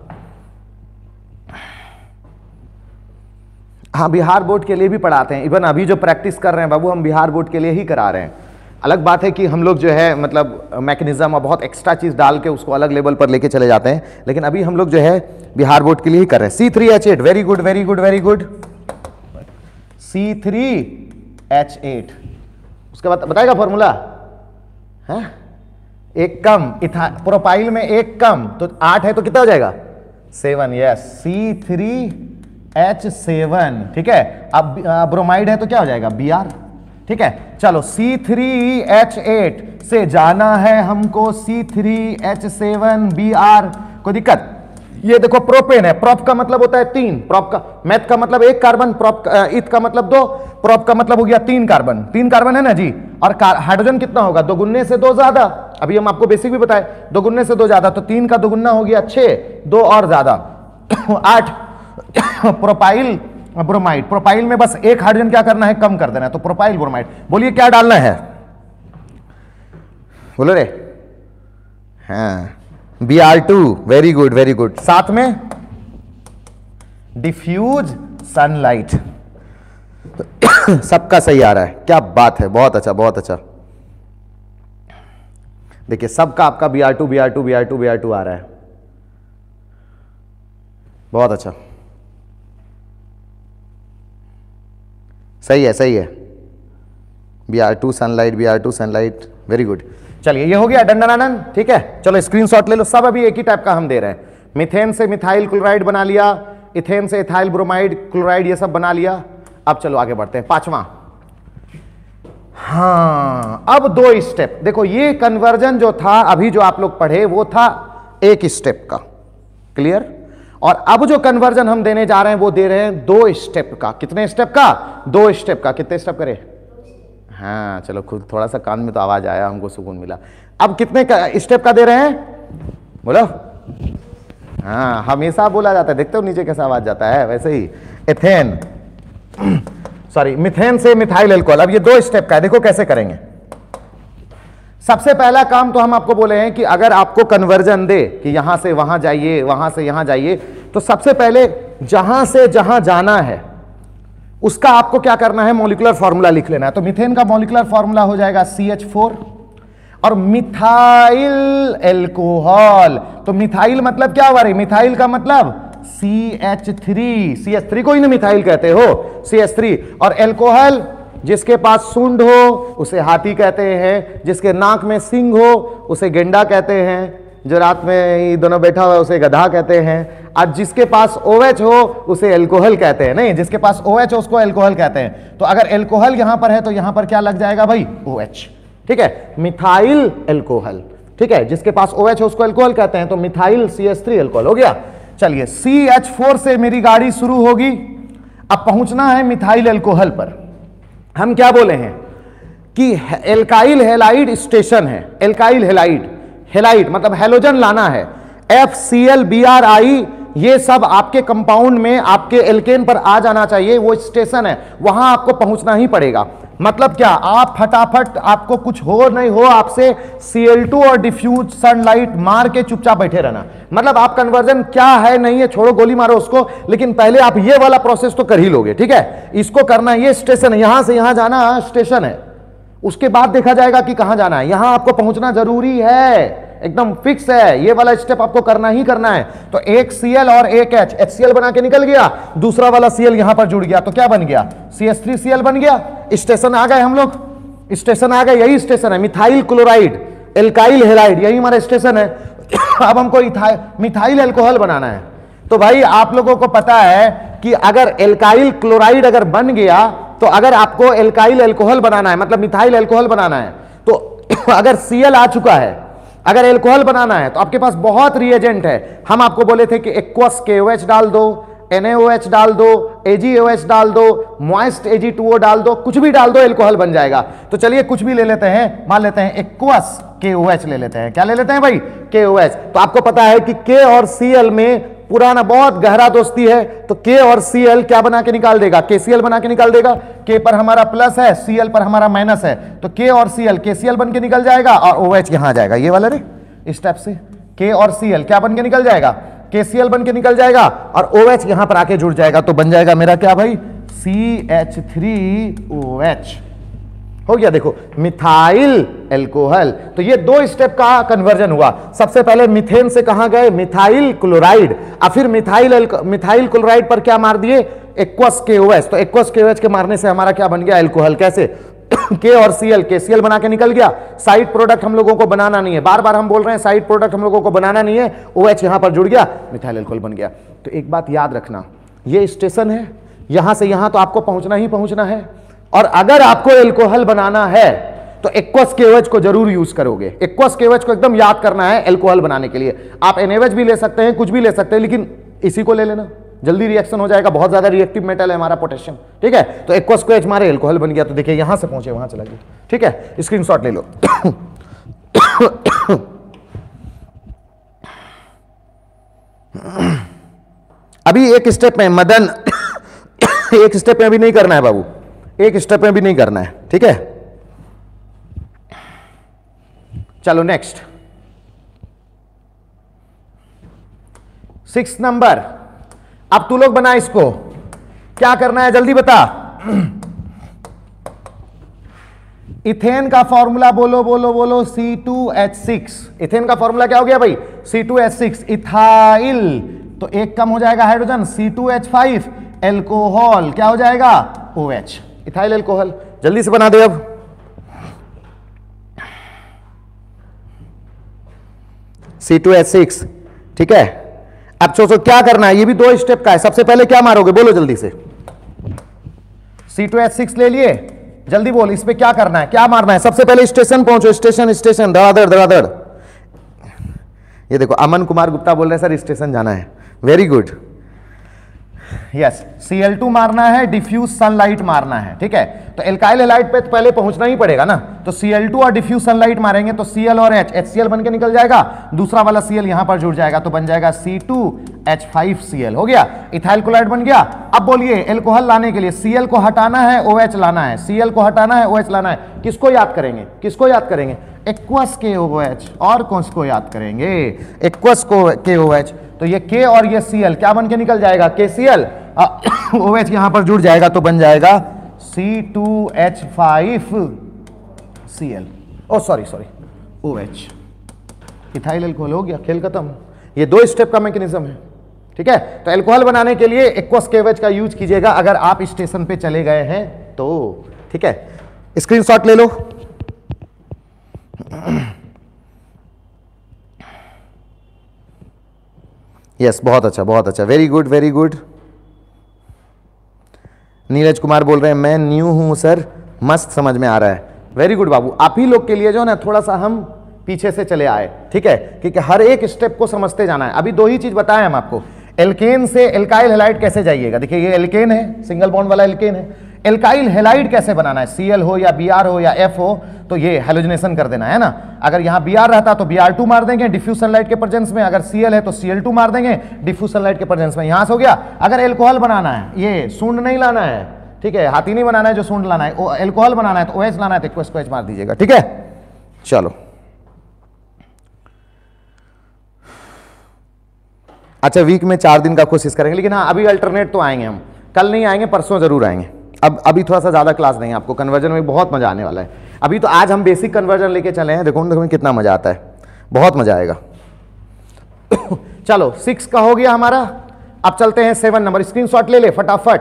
हाँ बिहार बोर्ड के लिए भी पढ़ाते हैं, इवन अभी जो प्रैक्टिस कर रहे हैं बाबू हम बिहार बोर्ड के लिए ही करा रहे हैं। अलग बात है कि हम लोग जो है मतलब मैकेनिज्म और बहुत एक्स्ट्रा चीज डाल के उसको अलग लेवल पर लेके चले जाते हैं, लेकिन अभी हम लोग जो है बिहार बोर्ड के लिए ही कर रहे हैं। C3H8, very good very good very good. C3H8, उसके बाद बताएगा फॉर्मूला है? एक कम, प्रोपाइल में एक कम, तो 8 है तो कितना हो जाएगा? 7। यस, C3H7, ठीक है। अब ब्रोमाइड है तो क्या हो जाएगा? Br, ठीक है। चलो C3H8 से जाना है हमको C3H7Br, कोई दिक्कत? ये देखो प्रोपेन है, प्रोप का मतलब होता है 3, प्रोप का मैथ का मतलब 1 कार्बन, प्रोप इथ का मतलब 2, प्रोप का मतलब हो गया 3 कार्बन। 3 कार्बन है ना जी, और हाइड्रोजन कितना होगा? 2 गुने से 2 ज्यादा। अभी हम आपको बेसिक भी बताए, 2 गुने से 2 ज्यादा, तो 3 का 2 गुना हो गया 6, 2 और ज्यादा 8। प्रोपाइल ब्रोमाइड, प्रोपाइल में बस एक हाइड्रोजन क्या करना है? कम कर देना है, तो प्रोपाइल ब्रोमाइड। बोलिए क्या डालना है? बोलो रे। हाँ Br2, very good very good. साथ में डिफ्यूज सनलाइट। सबका सही आ रहा है, क्या बात है, बहुत अच्छा बहुत अच्छा। देखिए सबका आपका Br2 Br2 Br2 Br2 आ रहा है, बहुत अच्छा, सही है सही है। Br2 sunlight, Br2 sunlight, very good. चलिए ये हो गया डंडनानन, ठीक है। चलो स्क्रीनशॉट ले लो, सब अभी एक ही टाइप का हम दे रहे हैं। मीथेन से मिथाइल क्लोराइड बना लिया, इथेन से इथाइल ब्रोमाइड क्लोराइड, ये सब बना लिया। अब चलो आगे बढ़ते हैं, 5वां। हाँ अब 2 स्टेप देखो, ये कन्वर्जन जो था अभी जो आप लोग पढ़े वो था 1 स्टेप का, क्लियर। और अब जो कन्वर्जन हम देने जा रहे हैं वो दे रहे हैं 2 स्टेप का। कितने स्टेप का? 2 स्टेप का। कितने स्टेप करे? हाँ चलो, खुद थोड़ा सा कान में तो आवाज आया, हमको सुकून मिला। अब कितने स्टेप का दे रहे हैं? बोलो। हाँ, हमेशा बोला जाता है, देखते हो नीचे कैसा आवाज जाता है, वैसे ही एथेन, सॉरी मिथेन से मिथाइल अल्कोहल। अब ये 2 स्टेप का है, देखो कैसे करेंगे। सबसे पहला काम तो हम आपको बोले हैं कि अगर आपको कन्वर्जन दे कि यहां से वहां जाइए, वहां से यहां जाइए, तो सबसे पहले जहां से जहां जाना है उसका आपको क्या करना है, मॉलिक्यूलर फॉर्मूला लिख लेना है। तो मीथेन का मॉलिक्यूलर फॉर्मूला हो जाएगा CH4 और मिथाइल अल्कोहल, तो मिथाइल मतलब क्या हुआ रे, मिथाइल का मतलब CH3, CH3 को ही ना मिथाइल कहते हो, CH3। और अल्कोहल जिसके पास सूंड हो उसे हाथी कहते हैं, जिसके नाक में सिंग हो उसे गेंडा कहते हैं, जो रात में ये दोनों बैठा हुआ है उसे गधा कहते हैं, और जिसके पास OH हो उसे अल्कोहल कहते हैं। नहीं, जिसके पास OH हो उसको अल्कोहल कहते हैं। तो अगर अल्कोहल यहां पर है तो यहां पर क्या लग जाएगा भाई, OH, ठीक है, मिथाइल अल्कोहल, ठीक है, जिसके पास OH हो उसको अल्कोहल कहते हैं, तो मिथाइल CH3 अल्कोहल हो गया। चलिए CH4 से मेरी गाड़ी शुरू होगी, अब पहुंचना है मिथाइल अल्कोहल पर। हम क्या बोले हैं कि एल्काइल हैलाइड स्टेशन है, एल्काइल हैलाइड, हैलाइड मतलब हैलोजन लाना है, FCl BRI, ये सब आपके कंपाउंड में आपके एल्केन पर आ जाना चाहिए, वो स्टेशन है, वहां आपको पहुंचना ही पड़ेगा। मतलब क्या, आप फटाफट, आपको कुछ हो नहीं हो, आपसे Cl2 और डिफ्यूज सनलाइट मार के चुपचाप बैठे रहना। मतलब आप कन्वर्जन क्या है नहीं है छोड़ो, गोली मारो उसको, लेकिन पहले आप ये वाला प्रोसेस तो कर ही लोगे, ठीक है, इसको करना। ये स्टेशन है, यहां से यहां जाना स्टेशन है, उसके बाद देखा जाएगा कि कहां जाना है, यहां आपको पहुंचना जरूरी है, एकदम फिक्स है, ये वाला स्टेप आपको करना ही करना है। तो एक Cl और एक H, HCl बना के निकल गया, दूसरा वाला Cl यहां पर जुड़ गया, तो क्या बन गया, CH3Cl बन गया। स्टेशन आ गए हम लोग, स्टेशन आ गए, यही स्टेशन है, मिथाइल क्लोराइड एल्काइल हैलाइड, यही हमारा स्टेशन है। अब हमको मिथाइल अल्कोहल बनाना है। तो भाई आप लोगों को पता है कि अगर एल्काइल क्लोराइड अगर बन गया, तो अगर आपको एल्काइल अल्कोहल बनाना है, मतलब मिथाइल अल्कोहल बनाना है, तो अगर Cl आ चुका है, अगर अल्कोहल बनाना है, तो आपके पास बहुत रिएजेंट है। हम आपको बोले थे कि एक्वस KOH डाल दो, NaOH डाल दो, AgOH डाल दो, मॉइस्ट Ag2O डाल दो, कुछ भी डाल दो, अल्कोहल बन जाएगा। तो चलिए कुछ भी ले लेते हैं, मान लेते हैं एक्वस KOH ले लेते हैं। क्या ले लेते हैं भाई, KOH। तो आपको पता है कि K और Cl में पुराना बहुत गहरा दोस्ती है, तो K और Cl क्या बना के निकाल देगा, KCl बना के निकाल देगा। K पर हमारा प्लस है, Cl पर हमारा माइनस है, तो K और Cl KCl बन के निकल जाएगा, और OH यहां आ जाएगा, ये वाला रे, इस स्टेप से K और Cl क्या बन के निकल जाएगा, KCl बन के निकल जाएगा, और OH यहां पर आके जुड़ जाएगा, तो बन जाएगा मेरा क्या भाई, CH3OH हो गया। देखो मिथाइल अल्कोहल, तो ये 2 स्टेप का कन्वर्जन हुआ। सबसे पहले मीथेन से कहां गए, मिथाइल क्लोराइड, और फिर मिथाइल क्लोराइड पर क्या मार दिए, एक्वस KOH। तो एक्वस KOH के मारने से हमारा क्या बन गया, अल्कोहल। कैसे, K और Cl, KCl बना के निकल गया। साइड प्रोडक्ट हम लोगों को बनाना नहीं है, बार बार हम बोल रहे हैं साइड प्रोडक्ट हम लोगों को बनाना नहीं है, OH यहां पर जुड़ गया, मिथाइल अल्कोहल बन गया। तो एक बात याद रखना, ये स्टेशन है, यहां से यहां तो आपको पहुंचना ही पहुंचना है, और अगर आपको अल्कोहल बनाना है तो एक्वस KOH को जरूर यूज करोगे। एक्वस KOH को एकदम याद करना है अल्कोहल बनाने के लिए। आप NaOH भी ले सकते हैं, कुछ भी ले सकते हैं, लेकिन इसी को ले लेना, जल्दी रिएक्शन हो जाएगा, बहुत ज्यादा रिएक्टिव मेटल है हमारा पोटेशियम, ठीक है। तो एक्वस KOH हमारे अल्कोहल बन गया। तो देखिए यहां से पहुंचे वहां चला गया, ठीक है, स्क्रीनशॉट ले लो। अभी एक स्टेप में मदन, एक स्टेप में अभी नहीं करना है बाबू, एक स्टेप में भी नहीं करना है, ठीक है। चलो नेक्स्ट 6 नंबर। अब तू लोग बना इसको, क्या करना है जल्दी बता। इथेन का फॉर्मूला बोलो बोलो बोलो, C2H6। इथेन का फॉर्मूला क्या हो गया भाई, C2H6। इथाइल, तो एक कम हो जाएगा हाइड्रोजन, C2H5। एल्कोहल क्या हो जाएगा, OH, इथाइल अल्कोहल। जल्दी से बना दे अब। C2H6, ठीक है। अब सोचो क्या करना है, ये भी 2 स्टेप का है। सबसे पहले क्या मारोगे, बोलो जल्दी से। C2H6 ले लिए, जल्दी बोल, इस पे क्या करना है, क्या मारना है। सबसे पहले स्टेशन पहुंचो, स्टेशन स्टेशन, धड़ाधड़ धड़ाधड़। ये देखो अमन कुमार गुप्ता बोल रहे हैं सर स्टेशन जाना है, वेरी गुड। यस, Cl2 मारना है, डिफ्यूज सनलाइट मारना है, ठीक है। तो एल्काइल हैलाइड पे तो पहले पहुंचना ही पड़ेगा ना, तो Cl2 और डिफ्यूज सनलाइट मारेंगे तो Cl और H, HCl बन के निकल जाएगा, दूसरा वाला Cl यहां पर जुड़ जाएगा तो बन जाएगा C2H5Cl, हो गया, इथाइल क्लोराइड बन गया। अब बोलिए एल्कोहल लाने के लिए Cl को हटाना है, OH लाना है, Cl को हटाना है, OH लाना है, किसको याद करेंगे, किसको याद करेंगे? एक्वस के OH, और कौन को याद करेंगे? एक्वस को के OH, तो ये K और ये Cl क्या बन के निकल जाएगा? KCl, OH यहां पर जुड़ जाएगा तो बन जाएगा C2H5Cl, oh sorry OH, ethyl alcohol, हो गया, खेल खत्म। ये 2 स्टेप का मैकेनिज्म है, ठीक है। तो अल्कोहल बनाने के लिए एक्वस के OH का यूज कीजिएगा अगर आप स्टेशन पे चले गए हैं तो, ठीक है। स्क्रीनशॉट ले लो। यस, बहुत अच्छा, very good, very good. Neeraj Kumar बोल रहे हैं मैं न्यू हूं सर, मस्त समझ में आ रहा है, वेरी गुड बाबू। आप ही लोग के लिए जो ना थोड़ा सा हम पीछे से चले आए, ठीक है, क्योंकि हर एक स्टेप को समझते जाना है। अभी 2 ही चीज बताएं हम आपको, एल्केन से एल्काइल हैलाइड कैसे जाइएगा, देखिए ये एल्केन है, सिंगल बॉन्ड वाला एल्केन है, एल्काइल हैलाइड कैसे बनाना है, Cl हो या Br हो या F हो, तो ये हैलोजनेशन कर देना है ना। अगर यहां Br रहता तो Br2 मार देंगे डिफ्यूज सनलाइट के प्रेजेंस में, अगर Cl है तो Cl2 मार देंगे डिफ्यूज सनलाइट के प्रेजेंस में, यहां से हो गया। अगर एल्कोहल बनाना है, ये सूंड नहीं लाना है, ठीक है, हाथी नहीं बनाना है जो सूंड लाना है, एल्कोहल बनाना है तो OH लाना है तो एक्वस को H मार दीजिएगा, ठीक है। चलो, अच्छा, वीक में 4 दिन का कोशिश करेंगे, लेकिन हाँ अभी अल्टरनेट तो आएंगे हम, कल नहीं आएंगे, परसों जरूर आएंगे। अब अभी थोड़ा सा ज्यादा क्लास देंगे आपको, कन्वर्जन में बहुत मजा आने वाला है। अभी तो आज हम बेसिक कन्वर्जन लेके चले हैं, देखो कितना मजा आता है, बहुत मजा आएगा। चलो 6 का हो गया हमारा, अब चलते हैं 7 नंबर, स्क्रीनशॉट ले ले फटाफट।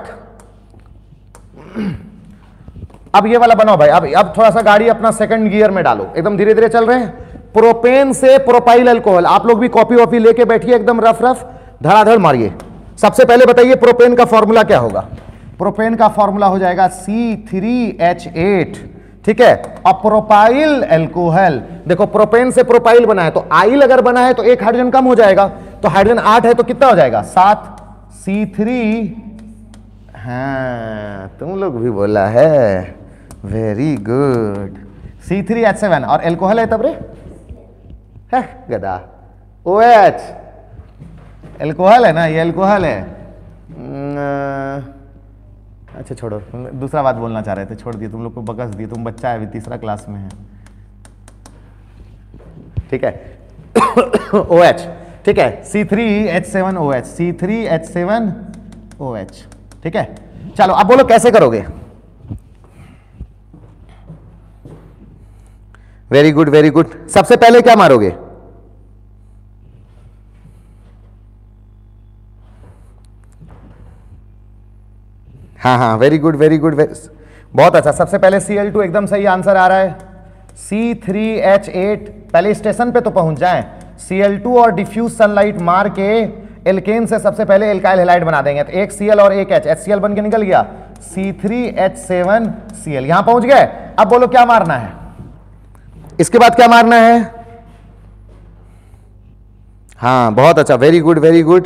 अब ये वाला बनाओ भाई, अब थोड़ा सा गाड़ी अपना सेकंड गियर में डालो, एकदम धीरे धीरे चल रहे हैं। प्रोपेन से प्रोपाइल अल्कोहल, आप लोग भी कॉपी वॉपी लेके बैठिए, एकदम रफ धड़ाधड़ मारिए। सबसे पहले बताइए प्रोपेन का फॉर्मूला क्या होगा? प्रोपेन का फॉर्मूला हो जाएगा C3H8, ठीक है। और प्रोपाइल अल्कोहल, देखो प्रोपेन से प्रोपाइल बना है तो आइल अगर बना है तो एक हाइड्रोजन कम हो जाएगा, तो हाइड्रोजन 8 है तो कितना हो जाएगा? 7 C3, हाँ तुम लोग भी बोला है, वेरी गुड, C3H7, और अल्कोहल है तब रे है गधा, OH अल्कोहल है ना, ये अल्कोहल है। अच्छा छोड़ो, दूसरा बात बोलना चाह रहे थे, छोड़ दिए, तुम लोग को बकस दिए, तुम बच्चा है अभी, तीसरा क्लास में है, ठीक है। OH, ठीक है, C3H7OH, C3H7OH, ठीक है। चलो अब बोलो कैसे करोगे? Very good, very good. सबसे पहले क्या मारोगे? हाँ, वेरी गुड, वेरी गुड, बहुत अच्छा। सबसे पहले Cl2, एकदम सही आंसर आ रहा है। C3H8, पहले स्टेशन पे तो पहुंच जाएं। Cl2 और डिफ्यूज सनलाइट मार के एल्केन से सबसे पहले एल्काइल हैलाइड बना देंगे, तो एक Cl और एक H, HCl बन के निकल गया, C3H7Cl, यहां पहुंच गए। अब बोलो क्या मारना है, इसके बाद क्या मारना है? हाँ बहुत अच्छा, वेरी गुड, वेरी गुड।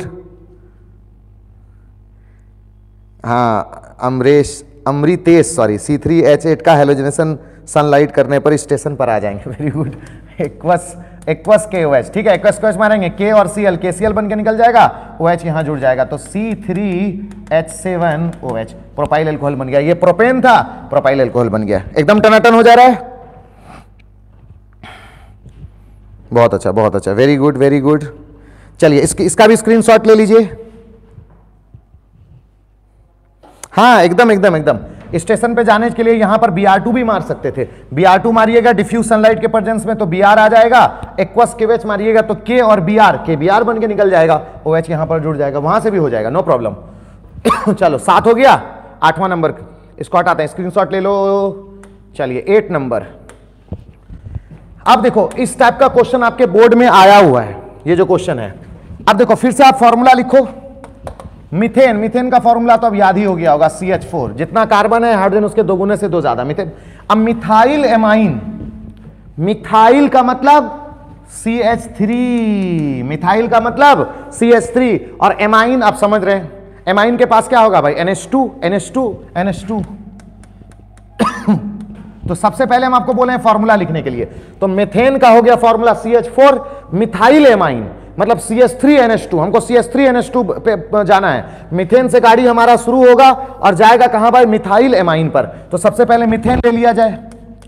हाँ अमृतेश, सॉरी, C3H8 का हेलोजनेशन सनलाइट करने पर स्टेशन पर आ जाएंगे, वेरी गुड। एक्वस के OH, ठीक है, एक्वस को OH मारेंगे, K और Cl, KCl बन के निकल जाएगा, OH यहां जुड़ जाएगा, तो C3H7OH, प्रोपाइल अल्कोहल बन गया। ये प्रोपेन था, प्रोपाइल अल्कोहल बन गया, एकदम टनाटन हो जा रहा है। बहुत अच्छा, बहुत अच्छा, वेरी गुड, वेरी गुड। चलिए इसका भी स्क्रीनशॉट ले लीजिए। हाँ एकदम एकदम एकदम, स्टेशन पे जाने के लिए यहां पर Br2 भी मार सकते थे, Br2 मारिएगा डिफ्यूज सनलाइट के प्रेजेंस में तो Br आ जाएगा, एक्वस KH मारिएगा तो K और Br, KBr बन के निकल जाएगा, OH यहां पर जुड़ जाएगा, वहां से भी हो जाएगा, नो प्रॉब्लम। चलो 7 हो गया, 8वां नंबर इसको हटाते हैं, स्क्रीनशॉट ले लो। चलिए 8 नंबर। अब देखो इस टाइप का क्वेश्चन आपके बोर्ड में आया हुआ है, ये जो क्वेश्चन है। अब देखो फिर से आप फॉर्मूला लिखो, मीथेन, मीथेन का फॉर्मूला तो अब याद ही हो गया होगा, CH4, जितना कार्बन है हाइड्रोजन उसके 2 गुने से 2 ज्यादा मीथेन। अब मिथाइल एमाइन, मिथाइल का मतलब CH3, मिथाइल का मतलब CH3, और एमाइन आप समझ रहे हैं, एमाइन के पास क्या होगा भाई, NH2 NH2 NH2। तो सबसे पहले हम आपको बोले हैं फॉर्मूला लिखने के लिए, तो मीथेन का हो गया फॉर्मूला CH4, मिथाइल एमाइन मतलब CH3NH2, हमको CH3NH2 पे जाना है। मीथेन से गाड़ी हमारा शुरू होगा और जाएगा कहां भाई, मिथाइल एमाइन पर। तो सबसे पहले मीथेन ले लिया जाए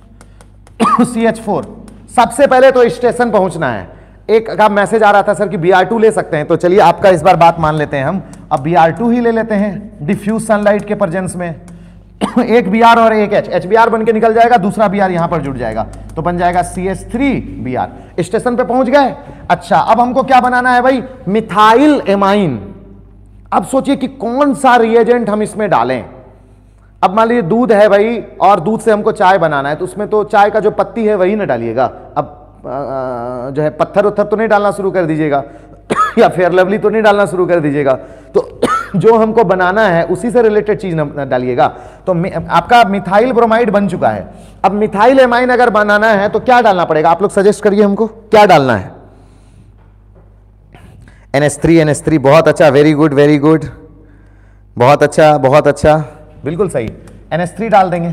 CH4। सबसे पहले तो स्टेशन पहुंचना है। एक का मैसेज आ रहा था सर कि Br2 ले सकते हैं, तो चलिए आपका इस बार बात मान लेते हैं हम, अब Br2 ही ले लेते हैं डिफ्यूज सनलाइट के प्रेजेंस में। एक Br और एक H, HBr बन के निकल जाएगा, दूसरा Br यहां पर जुड़ जाएगा, तो बन जाएगा CH3Br। स्टेशन पे पहुंच गए। अच्छा, अब हमको क्या बनाना है भाई, मिथाइल एमाइन। अब सोचिए कि कौन सा रिएजेंट हम इसमें डालें। अब मान लीजिए दूध है भाई, और दूध से हमको चाय बनाना है, तो उसमें तो चाय का जो पत्ती है वही ना डालिएगा। अब जो है पत्थर उत्थर तो नहीं डालना शुरू कर दीजिएगा या फेयर लवली तो नहीं डालना शुरू कर दीजिएगा, तो जो हमको बनाना है उसी से रिलेटेड चीज डालिएगा। तो आपका मिथाइल ब्रोमाइड बन चुका है। अब मिथाइल एमाइन अगर बनाना है तो क्या डालना पड़ेगा, आप लोग सजेस्ट करिए हमको क्या डालना है। NH3 बहुत अच्छा, वेरी गुड वेरी गुड, बहुत अच्छा बहुत अच्छा, बिल्कुल सही। NH3 डाल देंगे,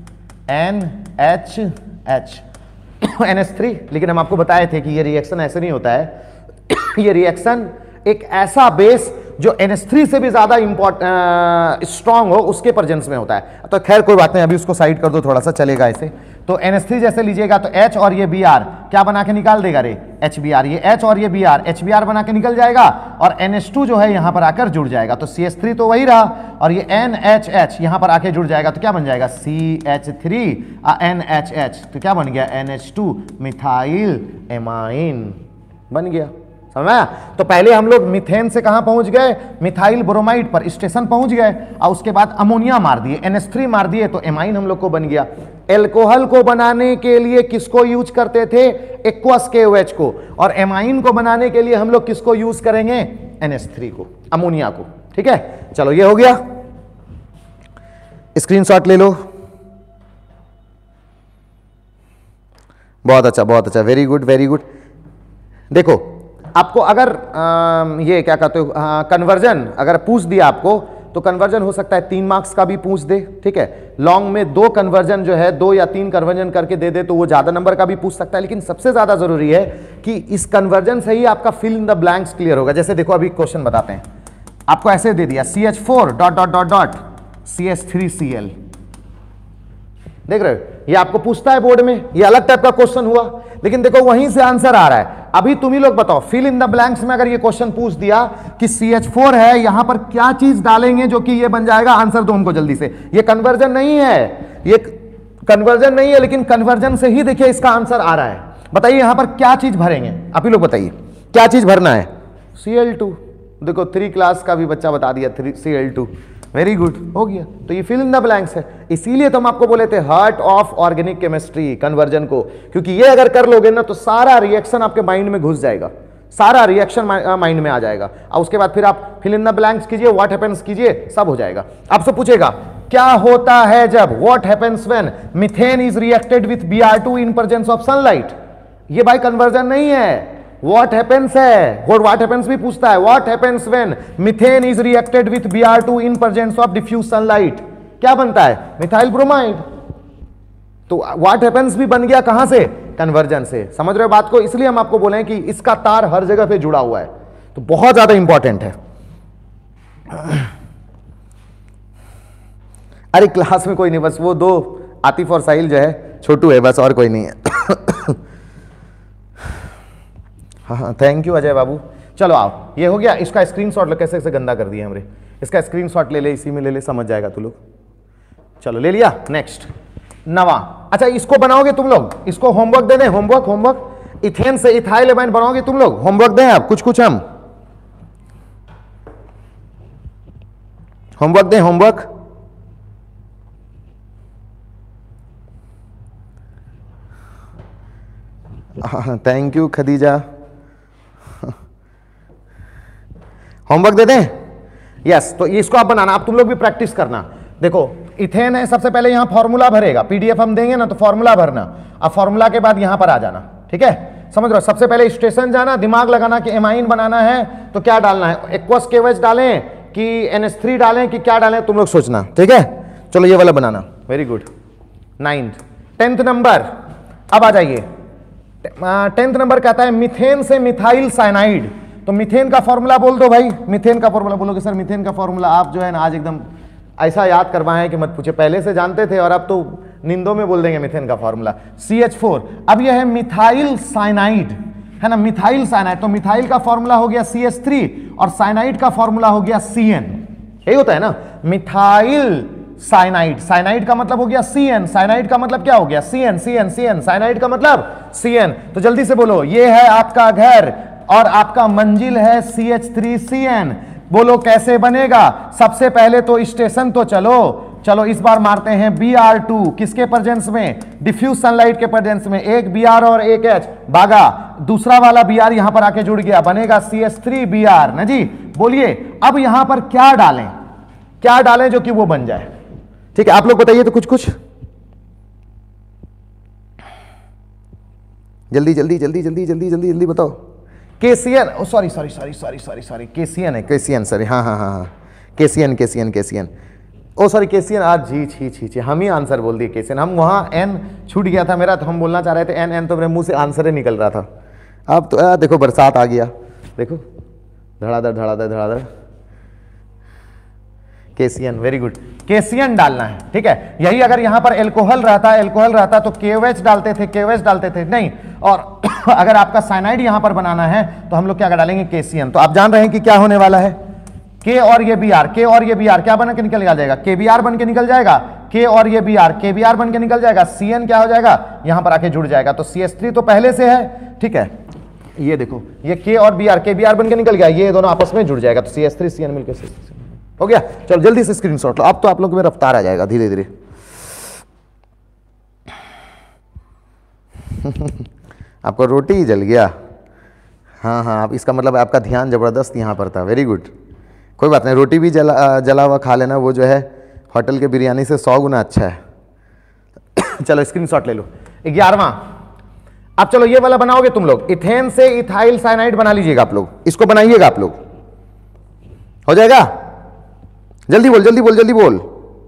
NHH NH3। लेकिन हम आपको बताए थे कि ये रिएक्शन ऐसे नहीं होता है ये रिएक्शन एक ऐसा बेस जो NH3 से भी ज्यादा स्ट्रांग हो उसके प्रेजेंस में होता है। तो खैर कोई बात नहीं, अभी उसको साइड कर दो, थोड़ा सा चलेगा ऐसे। तो NH3 जैसे लीजिएगा तो H और ये Br क्या बना के निकाल देगा रे, HBr। ये H और ये Br HBr बना के निकल जाएगा, और NH2 जो है यहां पर आकर जुड़ जाएगा, तो CH3 तो वही रहा, और ये NHH यहां पर आके जुड़ जाएगा, तो क्या बन जाएगा CH3 NHH, तो क्या बन गया NH2 मिथाइल एमाइन बन गया। समझा? तो पहले हम लोग मीथेन से कहां पहुंच गए, मिथाइल ब्रोमाइड पर स्टेशन पहुंच गए, और उसके बाद अमोनिया मार दिए, NH3 मार दिए, तो एमाइन हम लोग को बन गया। एल्कोहल को बनाने के लिए किसको यूज करते थे, एक्वस KOH को, और एमाइन को बनाने के लिए हम लोग किसको यूज करेंगे, NH3 को, अमोनिया को। ठीक है, चलो ये हो गया, स्क्रीनशॉट ले लो। बहुत अच्छा, वेरी गुड वेरी गुड। देखो आपको अगर ये क्या कहते हो कन्वर्जन अगर पूछ दिया आपको, तो कन्वर्जन हो सकता है 3 मार्क्स का भी पूछ दे। ठीक है, लॉन्ग में 2 कन्वर्जन जो है 2 या 3 कन्वर्जन करके दे दे तो वो ज्यादा नंबर का भी पूछ सकता है। लेकिन सबसे ज्यादा जरूरी है कि इस कन्वर्जन से ही आपका fill in the blanks clear होगा। जैसे देखो अभी क्वेश्चन बताते हैं, आपको ऐसे दे दिया CH4 ... CH3Cl, देख रहे हो, ये आपको पूछता है बोर्ड में, ये अलग टाइप का क्वेश्चन हुआ, लेकिन देखो वहीं से आंसर आ रहा है। अभी तुम ही लोग बताओ, फिल इन द ब्लैंक्स में अगर ये क्वेश्चन पूछ दिया कि CH4 है, यहां पर क्या चीज डालेंगे जो कि ये बन जाएगा, आंसर दो हमको जल्दी से। ये कन्वर्जन नहीं है, ये कन्वर्जन नहीं है, लेकिन कन्वर्जन से ही देखिए इसका आंसर आ रहा है। बताइए यहां पर क्या चीज भरेंगे, आप ही लोग बताइए क्या चीज भरना है, Cl2। देखो 3 क्लास का भी बच्चा बता दिया, Cl2, वेरी गुड, हो गया। तो ये फिल इन द ब्लैंक्स है, इसीलिए तो हम आपको बोले थे heart of organic chemistry conversion को, क्योंकि ये अगर कर लोगे ना तो सारा रिएक्शन आपके माइंड में घुस जाएगा, सारा रिएक्शन माइंड में आ जाएगा, और उसके बाद फिर आप फिल इन द ब्लैंक्स कीजिए, व्हाट हैपेंस कीजिए, सब हो जाएगा। आपसे पूछेगा क्या होता है जब, what happens when methane is reacted with Br2 in presence of sunlight. ये भाई कन्वर्जन नहीं है, व्हाट हैपेंस है, व्हाट हैपेंस भी पूछता है, what happens when methane is reacted with Br2 in presence of diffuse sunlight, क्या बनता है, मिथाइल ब्रोमाइड। तो व्हाट हैपेंस भी बन गया कहां से, कन्वर्जन से। समझ रहे हो बात को, इसलिए हम आपको बोले कि इसका तार हर जगह पे जुड़ा हुआ है, तो बहुत ज्यादा इंपॉर्टेंट है। अरे क्लास में कोई नहीं, बस वो 2 आतिफ और साहिल जो है, छोटू है बस, और कोई नहीं है। हाँ, थैंक यू अजय बाबू। चलो आओ, ये हो गया, इसका स्क्रीनशॉट लो, कैसे कैसे गंदा कर दिया हमरे, इसका स्क्रीनशॉट ले ले, इसी में ले ले, समझ जाएगा तू लोग। चलो ले लिया, नेक्स्ट 9वां। अच्छा इसको बनाओगे तुम लोग, इसको होमवर्क दे दें, होमवर्क इथेन से इथाइल एमाइन बनाओगे तुम लोग, होमवर्क दें आप कुछ हम होमवर्क दें, होमवर्क। हाँ थैंक यू खदीजा, होमवर्क दे दें, यस। तो इसको आप बनाना, आप तुम लोग भी प्रैक्टिस करना। देखो इथेन है, सबसे पहले यहां फॉर्मूला भरेगा, पीडीएफ हम देंगे ना तो फॉर्मूला भरना, अब फॉर्मूला के बाद यहां पर आ जाना। ठीक है, समझ रहे हो, सबसे पहले स्टेशन जाना, दिमाग लगाना कि एमाइन बनाना है तो क्या डालना है, एक्वस KOH डालें कि NH3 डालें कि क्या डालें, तुम लोग सोचना, ठीक है। चलो ये वाला बनाना, very good. 9th 10th number, अब आ जाइए। 10th नंबर कहता है मीथेन से मिथाइल साइनाइड। तो मीथेन का फॉर्मूला बोल दो भाई, मीथेन का फॉर्मूला बोलोगे सर मीथेन का फॉर्मूला आप जो है ना आज एकदम ऐसा याद करवाएं कि मत पूछे, पहले से जानते थे और अब तो नींदों में बोल देंगे मीथेन का फॉर्मूला CH4। अब यह है मिथाइल साइनाइड, है ना, मिथाइल साइनाइड। तो मिथाइल का फॉर्मूला हो गया CH3 और साइनाइड का फॉर्मूला हो गया CN। यही होता है ना, मिथाइल साइनाइड, साइनाइड का मतलब हो गया CN, साइनाइड का मतलब क्या हो गया CN, CN, CN, साइनाइड का मतलब CN। तो जल्दी से बोलो, ये है आपका घर और आपका मंजिल है CH3CN। बोलो कैसे बनेगा। सबसे पहले तो स्टेशन तो चलो इस बार मारते हैं Br2, किसके प्रेजेंस में, डिफ्यूज सनलाइट के प्रेजेंस में। एक Br और एक H भागा, दूसरा वाला Br यहां पर आके जुड़ गया, बनेगा CH3Br ना जी। बोलिए अब यहां पर क्या डालें जो कि वो बन जाए, ठीक है। आप लोग बताइए तो कुछ जल्दी बताओ। KCN, सॉरी KCN है, KCN सॉरी, हाँ KCN, ओ सॉरी KCN, आज छी हम ही आंसर बोल दिए KCN। हम वहां N छूट गया था मेरा, तो हम बोलना चाह रहे थे N तो मेरे मुंह से आंसर ही निकल रहा था। अब तो देखो बरसात आ गया, देखो धड़ाधड़ KCN, वेरी गुड, KCN डालना है, ठीक है। यही अगर यहां पर एल्कोहल रहता तो KOH डालते थे नहीं। और अगर आपका साइनाइड यहां पर बनाना है तो हम लोग क्या डालेंगे KCN। तो आप जान रहे हैं कि क्या होने वाला है, K और ये Br क्या बन के निकल जाएगा, KBr बन के निकल जाएगा, K और ये KBr बन के निकल जाएगा, CN क्या हो जाएगा, यहां पर आके जुड़ जाएगा। तो CH3 तो पहले से है, ठीक है। ये देखो ये K और KBr बन के निकल गया, ये दोनों आपस में जुड़ जाएगा, तो CH3CN मिलकर हो गया। चलो जल्दी से स्क्रीनशॉट लो, अब तो आप लोग में रफ्तार आ जाएगा धीरे धीरे। आपको रोटी जल गया, हाँ आप, इसका मतलब आपका ध्यान जबरदस्त यहाँ पर था, वेरी गुड। कोई बात नहीं, रोटी भी जला हुआ खा लेना, वो जो है होटल के बिरयानी से 100 गुना अच्छा है। चलो स्क्रीनशॉट ले लो। 11वां, अब चलो ये वाला बनाओगे तुम लोग, इथेन से इथाइल साइनाइड बना लीजिएगा आप लोग, इसको बनाइएगा आप लोग, हो जाएगा। जल्दी बोल।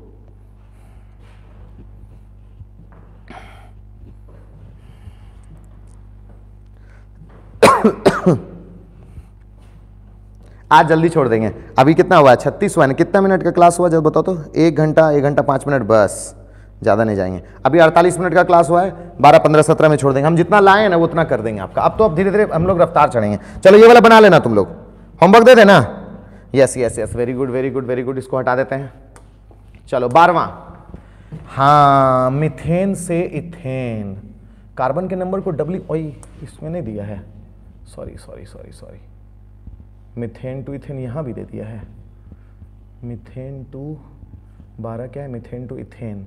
आज जल्दी छोड़ देंगे। अभी कितना हुआ है, 36 हुआ है। कितना मिनट का क्लास हुआ जब बताओ तो, 1 घंटा 5 मिनट, बस ज़्यादा नहीं जाएंगे। अभी 48 मिनट का क्लास हुआ है, 12, 15, 17 में छोड़ देंगे। हम जितना लाए हैं ना वो उतना कर देंगे आपका। अब धीरे धीरे हम लोग रफ्तार चढ़ेंगे। चलो ये वाला बना लेना तुम लोग, होमवर्क दे देना। यस, वेरी गुड, इसको हटा देते हैं। चलो 12वां, हाँ, मीथेन से इथेन, कार्बन के नंबर को इसमें नहीं दिया है, सॉरी, मीथेन टू इथेन यहां भी दे दिया है। मीथेन टू 12 क्या है, मीथेन टू इथेन,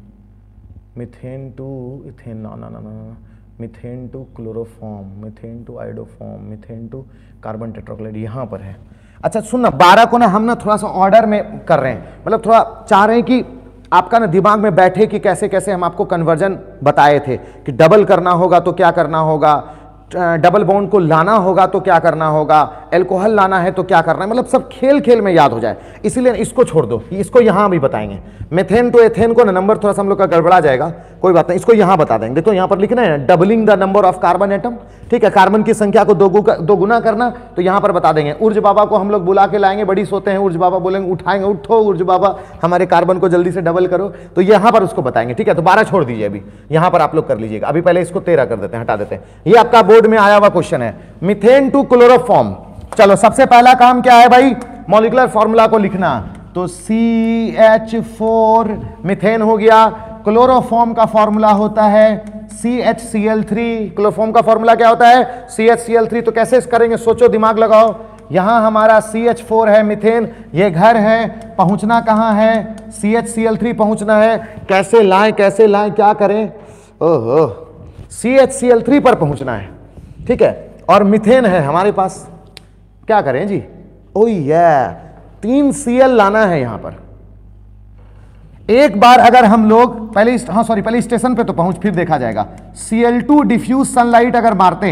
ना, methane to chloroform, methane to iodoform, methane to carbon tetrachloride यहां पर है। अच्छा सुनना, 12 को ना हम ना थोड़ा सा ऑर्डर में कर रहे हैं, मतलब थोड़ा चाह रहे हैं कि आपका ना दिमाग में बैठे कि कैसे कैसे हम आपको कन्वर्जन बताए थे कि डबल करना होगा तो क्या करना होगा, डबल बॉन्ड को लाना होगा तो क्या करना होगा, एल्कोहल लाना है तो क्या करना है, मतलब सब खेल में याद हो जाए। इसीलिए इसको छोड़ दो, इसको यहां भी बताएंगे। मेथेन टू एथेन को ना नंबर थोड़ा सा हम लोग का गड़बड़ा जाएगा, कोई बात नहीं, इसको यहां बता देंगे। देखो यहां पर लिखना है doubling the number of carbon atom, ठीक है, कार्बन की संख्या को दो गुना करना, तो यहां पर बता देंगे। उर्ज बाबा को हम लोग बुला के लाएंगे, बड़ी सोते हैं, उर्ज बाबा बोलेंगे उठाएंगे, उठो उर्ज बाबा हमारे कार्बन को जल्दी से डबल करो, तो यहां पर उसको बताएंगे, ठीक है। तो 12 छोड़ दीजिए, अभी यहां पर आप लोग कर लीजिएगा। अभी पहले इसको 13 कर देते हैं, हटा देते हैं। ये आपका बोर्ड में आया हुआ क्वेश्चन है, मीथेन टू क्लोरोफॉर्म। चलो सबसे पहला काम क्या है भाई, मॉलिक्यूलर फॉर्मूला को लिखना। तो CH4 मीथेन हो गया, क्लोरोफॉर्म का फॉर्मूला होता है CHCl3। क्लोरोफॉर्म का फॉर्मूला क्या होता है, CHCl3। तो कैसे करेंगे, सोचो, दिमाग लगाओ। यहां हमारा CH4 है, मीथेन, ये घर है, पहुंचना कहां है, CHCl3 पहुंचना है। कैसे लाएं क्या करें, ओहो, CHCl3 पर पहुंचना है, ठीक है। और मीथेन है हमारे पास, क्या करें जी, ओ ये 3 Cl लाना है यहां पर। एक बार अगर हम लोग पहले स्टेशन पे तो पहुंच, फिर देखा जाएगा। Cl2 डिफ्यूज सनलाइट अगर मारते हैं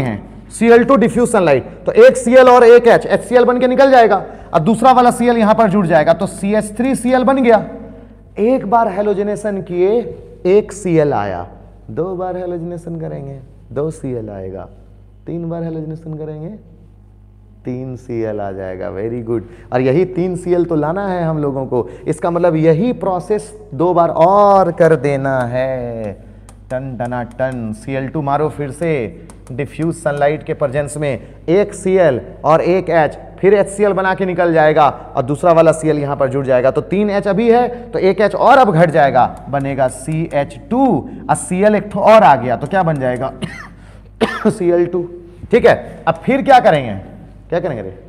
Cl2 डिफ्यूज सनलाइट, तो एक Cl और एक H, HCl बन के निकल जाएगा और दूसरा वाला Cl यहां पर जुड़ जाएगा, तो CH3Cl बन गया। एक बार हेलोजिनेशन किए एक Cl आया, दो बार हेलोजिनेशन करेंगे 2 Cl आएगा, 3 बार हेलोजिनेशन करेंगे 3 Cl आ जाएगा। Very good. और यही 3 Cl तो लाना है हम लोगों को, इसका मतलब यही प्रोसेस 2 बार और कर देना है। टन टना टन। Cl2 मारो फिर से, डिफ्यूज सनलाइट के प्रेजेंस में एक Cl और एक H, फिर HCl बना के निकल जाएगा और दूसरा वाला Cl यहां पर जुड़ जाएगा, तो 3 H अभी है तो एक H और अब घट जाएगा, बनेगा CH2 और Cl एक और आ गया तो क्या बन जाएगा Cl2। ठीक है, अब फिर क्या करेंगे, क्या करेंगे रे?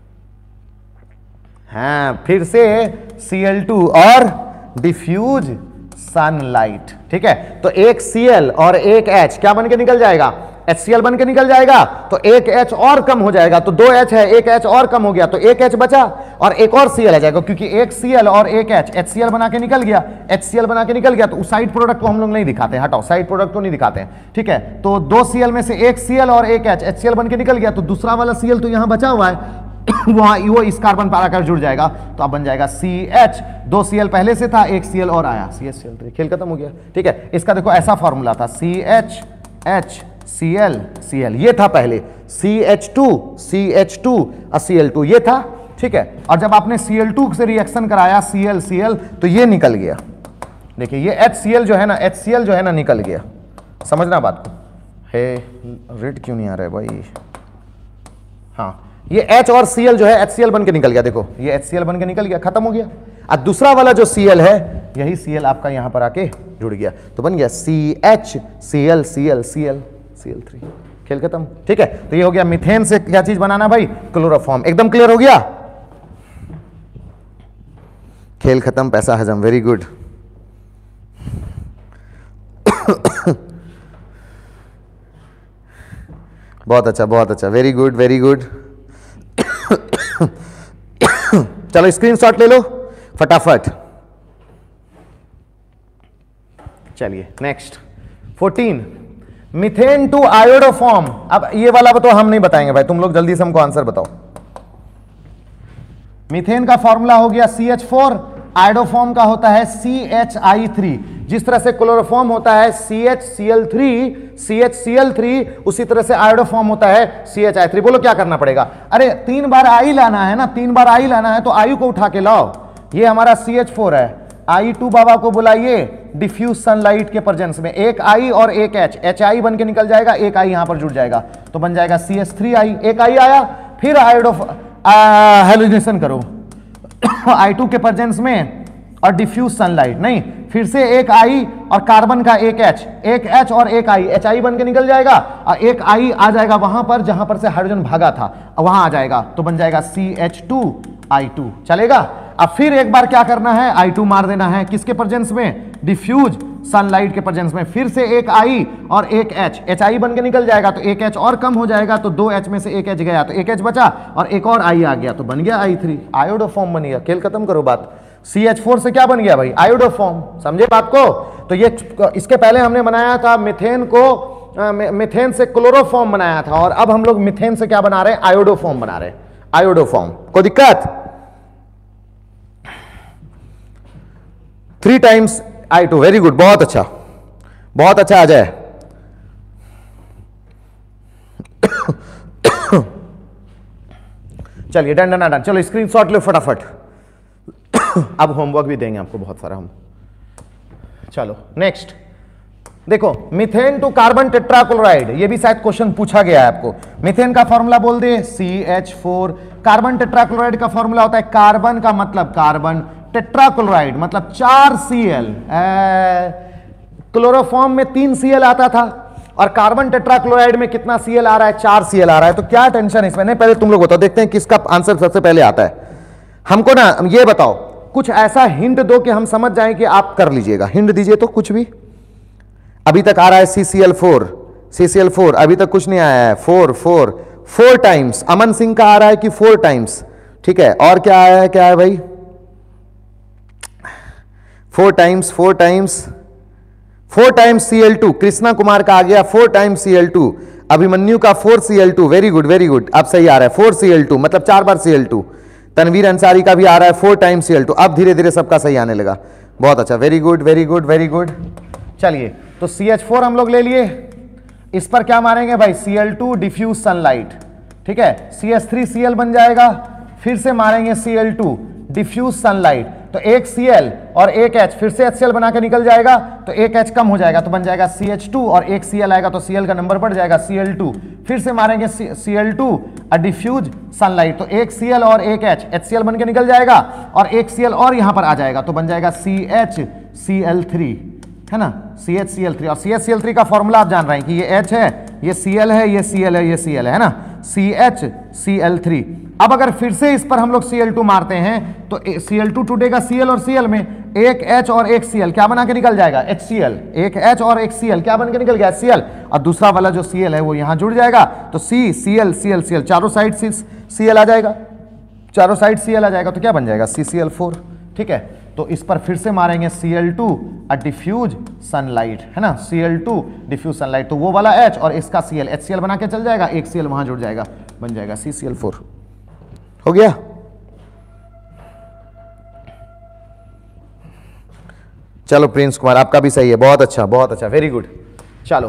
हाँ, फिर से Cl2 और डिफ्यूज सनलाइट। ठीक है, तो एक Cl और एक H क्या बन के निकल जाएगा, HCl बन के निकल जाएगा, तो एक H और कम हो जाएगा, तो 2 H है, एक H और कम हो गया तो एक H बचा और एक और Cl आ जाएगा, क्योंकि एक Cl और एक H HCl बना के निकल गया, HCl बना के निकल गया, तो उस साइड प्रोडक्ट को हम लोग नहीं दिखाते, हटाओ, साइड प्रोडक्ट को नहीं दिखाते हैं। ठीक है, तो 2 Cl में से एक Cl और एक H HCl बन के निकल गया, तो दूसरा वाला Cl तो यहां बचा हुआ है वो इस कार्बन पर आकर जुड़ जाएगा, तो अब बन जाएगा CH, 2 Cl पहले से था, एक Cl और आया, CH3, खेल खत्म हो गया। ठीक है, इसका देखो ऐसा फॉर्मूला था, CH H Cl Cl, ये था पहले, CH2 और Cl2 ये था। ठीक है, और जब आपने Cl2 से रिएक्शन कराया Cl तो ये निकल गया, देखिए ये HCl जो है ना, HCl जो है ना निकल गया, समझना बात को। हे रेड क्यों नहीं आ रहा है भाई? हाँ, ये H और Cl जो है HCl बन के निकल गया, देखो ये HCl बन के निकल गया, खत्म हो गया। और दूसरा वाला जो Cl है, यही Cl आपका यहां पर आके जुड़ गया, तो बन गया CH Cl Cl3, खेल खत्म। ठीक है, तो ये हो गया मीथेन से क्या चीज बनाना भाई, क्लोरोफॉर्म। एकदम क्लियर हो गया, खेल खत्म, पैसा हजम। Very good. बहुत अच्छा, बहुत अच्छा, वेरी गुड, वेरी गुड। चलो स्क्रीनशॉट ले लो फटाफट। चलिए नेक्स्ट 14, मीथेन टू आयोडोफॉर्म। अब ये वाला तो हम नहीं बताएंगे भाई, तुम लोग जल्दी से हमको आंसर बताओ। मीथेन का फॉर्मूला हो गया CH4, आयोडोफॉर्म का होता है CHI3। जिस तरह से क्लोरोफॉर्म होता है CHCl3, उसी तरह से आयोडोफॉर्म होता है CHI3। बोलो क्या करना पड़ेगा? अरे 3 बार आई लाना है ना, 3 बार आई लाना है, तो आयु को उठा के लाओ। ये हमारा CH4 है, I2 बाबा को बुलाइए डिफ्यूज सनलाइट के प्रेजेंस में, एक I और एक H, HI बन के निकल जाएगा, एक I यहां पर जुड़ जाएगा, तो बन जाएगा CH3I। एक I आया, फिर हेलोजिनेशन करो I2 के प्रेजेंस में और डिफ्यूज सनलाइट, नहीं, फिर से एक I और कार्बन का एक H, एक H और एक I, HI बन के निकल जाएगा और एक I आ जाएगा वहां पर जहां पर से हाइड्रोजन भागा था, वहां आ जाएगा, तो बन जाएगा CH2I2। चलेगा? अब फिर एक बार क्या करना है, I2 मार देना है, किसके प्रेजेंस में, डिफ्यूज सनलाइट के प्रेजेंस में, फिर से एक I और एक H, HI बन के निकल जाएगा, तो एक H और कम हो जाएगा, तो 2 H में से एक H गया, तो एक H बचा और एक और I आ गया, तो बन गया I3, आयोडोफॉर्म बन गया। खेल खत्म करो बात। CH4 से क्या बन गया भाई, आयोडोफॉर्म। समझे बात को? तो ये इसके पहले हमने बनाया था मीथेन को, मीथेन से क्लोरोफॉर्म बनाया था, और अब हम लोग मीथेन से क्या बना रहे हैं, आयोडोफॉर्म बना रहे हैं। आयोडोफॉर्म कोई दिक्कत? 3 टाइम्स I2, वेरी गुड, बहुत अच्छा, बहुत अच्छा। आ जाए चलिए, डन डन डन। चलो स्क्रीनशॉट लो फटाफट। अब होमवर्क भी देंगे आपको बहुत सारा हम। चलो नेक्स्ट देखो, मीथेन टू कार्बन टेट्राक्लोराइड, ये भी शायद क्वेश्चन पूछा गया है आपको। मीथेन का फॉर्मूला बोल दे CH4, कार्बन टेट्राक्लोराइड का फॉर्मूला होता है, कार्बन का मतलब कार्बन, टेट्राक्लोराइड मतलब 4 Cl। क्लोरोफॉर्म में 3 Cl आता था और कार्बन टेट्राक्लोराइड में कितना Cl आ रहा है, 4 Cl आ रहा है, तो क्या टेंशन इसमें? नहीं, पहले तुम लोग बताओ, देखते हैं किसका आंसर सबसे पहले आता है। हमको ना ये बताओ, कुछ ऐसा हिंट दो कि हम समझ जाएं कि आप कर लीजिएगा। हिंट दीजिए तो कुछ भी। अभी तक आ रहा है CCl4, अभी तक कुछ नहीं आया है। 4 टाइम्स। अमन सिंह का आ रहा है कि 4 टाइम्स, ठीक है। और क्या आया है, क्या है भाई? 4 टाइम्स Cl2। कृष्णा कुमार का आ गया 4 टाइम्स Cl2। अभिमन्यु का 4Cl2, very good very good, अब सही आ रहा है 4Cl2 मतलब 4 बार Cl2। तनवीर अंसारी का भी आ रहा है 4 टाइम्स Cl2, अब धीरे धीरे सबका सही आने लगा, बहुत अच्छा, very good very good very good. चलिए तो CH4 हम लोग ले लिए, इस पर क्या मारेंगे भाई Cl2 डिफ्यूज सनलाइट, ठीक है, CH3Cl बन जाएगा, फिर से मारेंगे Cl2 डिफ्यूज सनलाइट, तो एक Cl और एक H, फिर से HCl बना के निकल जाएगा, तो एक H कम हो जाएगा तो बन जाएगा CH2 और एक Cl आएगा तो Cl का नंबर बढ़ जाएगा Cl2, फिर से मारेंगे Cl2 डिफ्यूज सनलाइट, तो एक Cl और एक H, HCl बन के निकल जाएगा और एक Cl और यहां पर आ जाएगा तो बन जाएगा CHCl3, है ना, CHCl3, और CHCl3 का फॉर्मूला आप जान रहे हैं कि ये H है, ये Cl है, ये Cl है, ये Cl है ना, CHCl3। अब अगर फिर से इस पर हम लोग Cl2 मारते हैं तो Cl2 टूटेगा Cl और Cl में, एक H और एक Cl क्या बना के निकल जाएगा HCl, एक H और एक Cl क्या बन के निकल गया Cl, और दूसरा वाला जो Cl है वो यहां जुड़ जाएगा तो CCl चारों साइड Cl आ जाएगा, चारों साइड Cl आ जाएगा तो क्या बन जाएगा CCl4, ठीक है। तो इस पर फिर से मारेंगे Cl2 डिफ्यूज सनलाइट, है ना, Cl2 डिफ्यूज सनलाइट, तो वो वाला H और इसका Cl, HCl बना के चल जाएगा, एक Cl वहां जुड़ जाएगा, बन जाएगा CCl4, हो गया। चलो प्रिंस कुमार आपका भी सही है, बहुत अच्छा वेरी गुड। चलो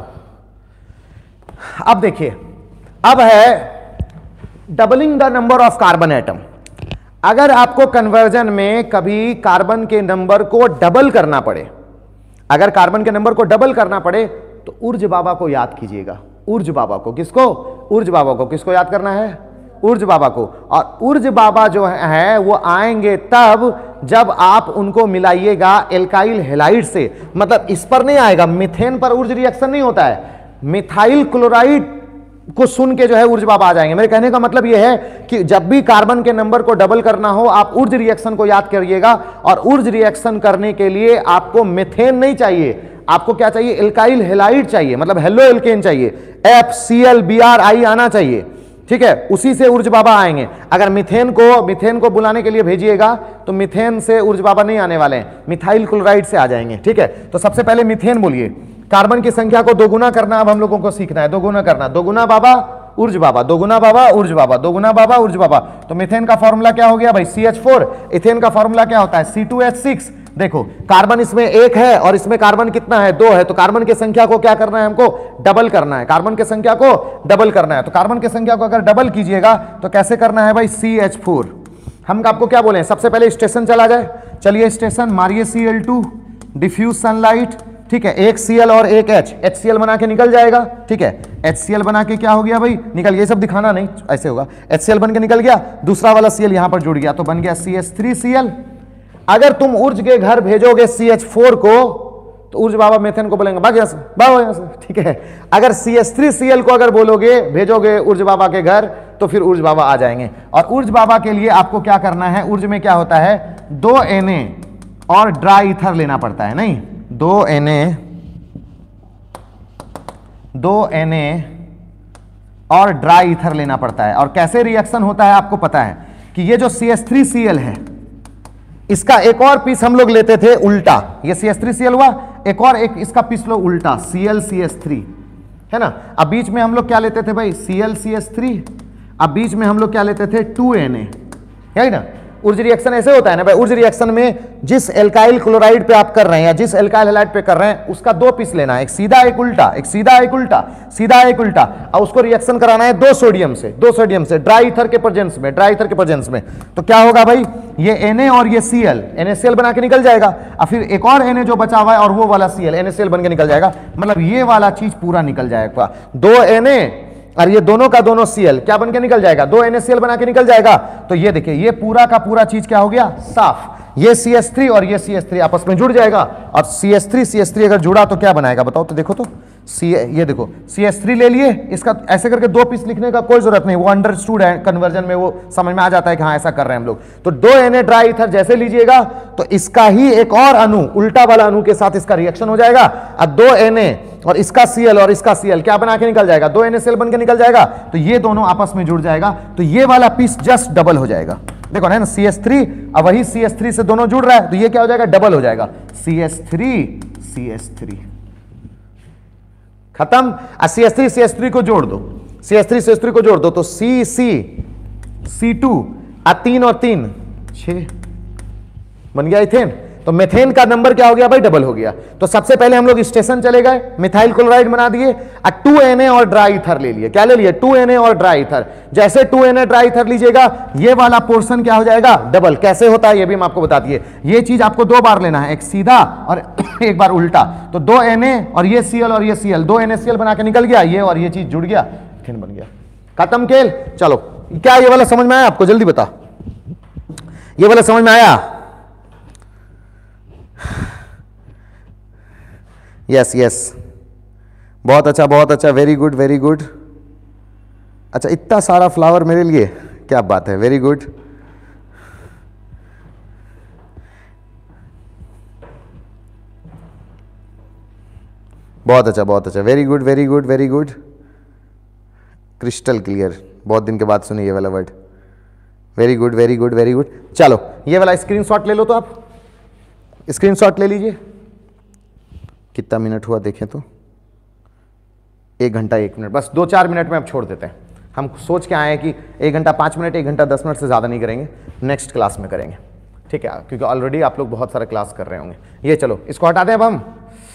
अब देखिए, अब है doubling the number of carbon atom. अगर आपको कन्वर्जन में कभी कार्बन के नंबर को डबल करना पड़े, अगर कार्बन के नंबर को डबल करना पड़े तो उर्ज बाबा को याद कीजिएगा, उर्ज बाबा को, किसको, उर्ज बाबा को, किसको याद करना है, उर्ज बाबा को। और उर्ज बाबा जो है वो आएंगे तब जब आप उनको मिलाइएगा एल्काइल हैलाइड से, मतलब इस पर नहीं आएगा, मीथेन पर उर्ज रिएक्शन नहीं होता है, मिथाइल क्लोराइड को सुन के जो है उर्ज बाबा आ जाएंगे। मेरे कहने का मतलब यह है कि जब भी कार्बन के नंबर को डबल करना हो आप उर्ज रिएक्शन को याद करिएगा, और उर्ज रिएक्शन करने के लिए आपको मीथेन नहीं चाहिए, आपको क्या चाहिए, एल्काइल हैलाइड चाहिए, मतलब हेलो एल्केन चाहिए, FCl Br आना चाहिए, ठीक है, उसी से उर्ज बाबा आएंगे। अगर मीथेन को बुलाने के लिए भेजिएगा तो मीथेन से उर्ज बाबा नहीं आने वाले हैं, मिथाइल क्लोराइड से आ जाएंगे, ठीक है। तो सबसे पहले मीथेन बोलिए, कार्बन की संख्या को दोगुना करना अब हम लोगों को सीखना है, दोगुना करना, दोगुना बाबा उर्ज बाबा, दोगुना बाबा उर्ज बाबा, दोगुना बाबा उर्ज बाबा। तो मीथेन का फॉर्मूला क्या हो गया भाई CH4, इथेन का फॉर्मूला क्या होता है C2H6। देखो कार्बन इसमें एक है और इसमें कार्बन कितना है, 2 है, तो कार्बन की संख्या को क्या करना है, हमको डबल करना है, कार्बन की संख्या को डबल करना है। तो कार्बन की संख्या को अगर डबल कीजिएगा तो कैसे करना है भाई, CH4। हम आपको क्या बोले, सबसे पहले स्टेशन चला जाए, चलिए स्टेशन मारिए Cl2 डिफ्यूज सनलाइट, ठीक है, एक Cl और एक H, HCl बना के निकल जाएगा, ठीक है, HCl बना के क्या हो गया भाई, निकल गया, ये सब दिखाना नहीं, ऐसे होगा, HCl बन के निकल गया, दूसरा वाला Cl यहां पर जुड़ गया तो बन गया CH3Cl। अगर तुम उर्ज के घर भेजोगे CH4 को तो उर्ज बाबा मीथेन को बोलेंगे भाग यहां से, भागो यहां से, ठीक है। अगर CH3Cl को अगर बोलोगे, भेजोगे उर्ज बाबा के घर तो फिर उर्ज बाबा आ जाएंगे। और उर्ज बाबा के लिए आपको क्या करना है, उर्ज में क्या होता है, 2 Na और ड्राई ईथर लेना पड़ता है, नहीं, 2 Na और ड्राई ईथर लेना पड़ता है। और कैसे रिएक्शन होता है आपको पता है कि ये जो CH3Cl है इसका एक और पीस हम लोग लेते थे उल्टा, ये CH3Cl हुआ, एक और एक इसका पीस लो उल्टा ClCH3, है ना। अब बीच में हम लोग क्या लेते थे भाई ClCH3, अब बीच में हम लोग क्या लेते थे 2 Na, है ना। उर्ज रिएक्शन ऐसे होता है ना भाई, उर्ज रिएक्शन में जिस एल्काइल क्लोराइड पे आप कर रहे हैं या जिस एल्काइल हैलाइड पे कर रहे हैं उसका 2 पीस लेना है, एक सीधा एक उल्टा, एक सीधा एक उल्टा, सीधा एक उल्टा, और उसको रिएक्शन कराना है 2 सोडियम से ड्राई ईथर के प्रेजेंस में, ड्राई ईथर के प्रेजेंस में। तो क्या होगा भाई, ये Na और ये Cl, NaCl बना के निकल जाएगा, और फिर एक और Na जो बचा हुआ है और वो वाला Cl, NaCl बन के निकल जाएगा, मतलब ये वाला चीज पूरा निकल जाएगा। 2 Na और ये दोनों का दोनों Cl क्या बन के निकल जाएगा, 2 NaCl बना के निकल जाएगा। तो ये देखिए ये पूरा का पूरा चीज क्या हो गया, साफ। ये CH3 और ये CH3 आपस में जुड़ जाएगा, और CH3 अगर जुड़ा तो क्या बनाएगा बताओ तो, देखो तो ये देखो CH3 ले लिए, इसका ऐसे करके 2 पीस लिखने का कोई जरूरत नहीं, वो अंडरस्टूड है, कन्वर्जन में वो समझ में आ जाता है कि हाँ ऐसा कर रहे हैं हम लोग। तो 2 Na ड्राई ईथर जैसे लीजिएगा तो इसका ही एक और अणु उल्टा वाला अणु के साथ इसका रिएक्शन हो जाएगा, और 2 Na और इसका Cl और इसका Cl क्या बना के निकल जाएगा, 2 NaCl बन के निकल जाएगा। तो ये दोनों आपस में जुड़ जाएगा, तो ये वाला पीस जस्ट डबल हो जाएगा, देखो ना CH3, अब वही CH3 से दोनों जुड़ रहा है तो ये क्या हो जाएगा, डबल हो जाएगा, CH3 CH3। खत्म। CH3 को जोड़ दो, CH3 को जोड़ दो तो C2 3 और 3 6 बन गया इथेन। तो मेथेन का नंबर क्या हो गया भाई, डबल हो गया। तो सबसे पहले हम लोग स्टेशन चले गए, मिथाइल क्लोराइड बना दिए, 2Na और ड्राई ईथर ले लिए। क्या ले लिए, 2Na और ड्राई ईथर। जैसे 2Na ड्राई ईथर लीजिएगा, ये वाला पोर्शन क्या हो जाएगा, डबल। कैसे होता है ये भी हम आपको बता दिए। ये चीज आपको 2 बार लेना है, एक सीधा और एक बार उल्टा। तो 2Na और ये Cl और ये Cl, 2 NaCl बना के निकल गया, ये और ये चीज जुड़ गया, इथेन बन गया। खत्म खेल। चलो, क्या ये वाला समझ में आया आपको, जल्दी बता, ये वाला समझ में आया? यस यस, बहुत अच्छा बहुत अच्छा, वेरी गुड वेरी गुड। अच्छा, इतना सारा फ्लावर मेरे लिए, क्या बात है, वेरी गुड। बहुत अच्छा बहुत अच्छा, very good very good very good, crystal clear. बहुत दिन के बाद सुनी ये वाला word, very good very good very good. चलो, ये वाला स्क्रीनशॉट ले लो, तो आप स्क्रीनशॉट ले लीजिए। कितना मिनट हुआ देखें तो, 1 घंटा 1 मिनट, बस 2-4 मिनट में अब छोड़ देते हैं। हम सोच के आए हैं कि 1 घंटा 5 मिनट, 1 घंटा 10 मिनट से ज़्यादा नहीं करेंगे, नेक्स्ट क्लास में करेंगे, ठीक है, क्योंकि ऑलरेडी आप लोग बहुत सारा क्लास कर रहे होंगे। ये चलो, इसको हटा दें अब हम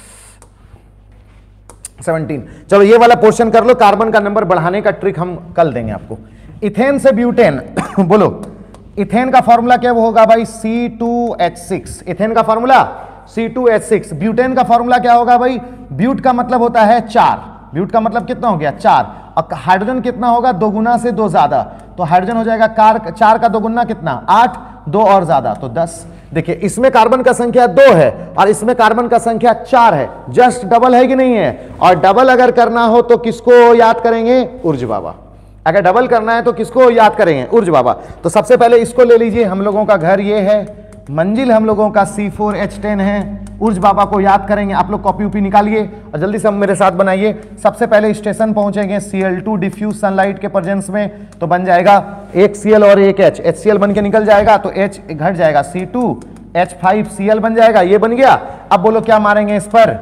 17। चलो, ये वाला पोर्शन कर लो, कार्बन का नंबर बढ़ाने का ट्रिक हम कल देंगे आपको। इथेन से ब्यूटेन बोलो, इथेन का फॉर्मूला क्या होगा भाई, C2H6। इथेन का फॉर्मूला C2H6। ब्यूटेन का फॉर्मूला क्या होगा भाई, ब्यूट का मतलब होता है 4, ब्यूट का मतलब कितना हो गया 4, और हाइड्रोजन कितना होगा, 2 गुना से 2 ज्यादा, तो हाइड्रोजन हो जाएगा 4 का 2 गुना कितना 8, 2 और ज्यादा तो 10। देखिए, इसमें कार्बन का संख्या 2 है और इसमें कार्बन का संख्या 4 है, जस्ट डबल है कि नहीं है? और डबल अगर करना हो तो किसको याद करेंगे, ऊर्ज बाबा। अगर डबल करना है तो किसको याद करेंगे, ऊर्ज बाबा। तो सबसे पहले इसको ले लीजिए, हम लोगों का घर ये है, मंजिल हम लोगों का C4H10 है, ऊर्ज बाबा को याद करेंगे। आप लोग कॉपी उपी निकालिए और जल्दी से मेरे साथ बनाइए। सबसे पहले स्टेशन पहुंचेंगे Cl2 डिफ्यूज सनलाइट के प्रेजेंस में, तो बन जाएगा एक Cl और एक H, HCl बन के निकल जाएगा, तो H घट जाएगा, C2H5Cl बन जाएगा, ये बन गया। अब बोलो क्या मारेंगे इस पर,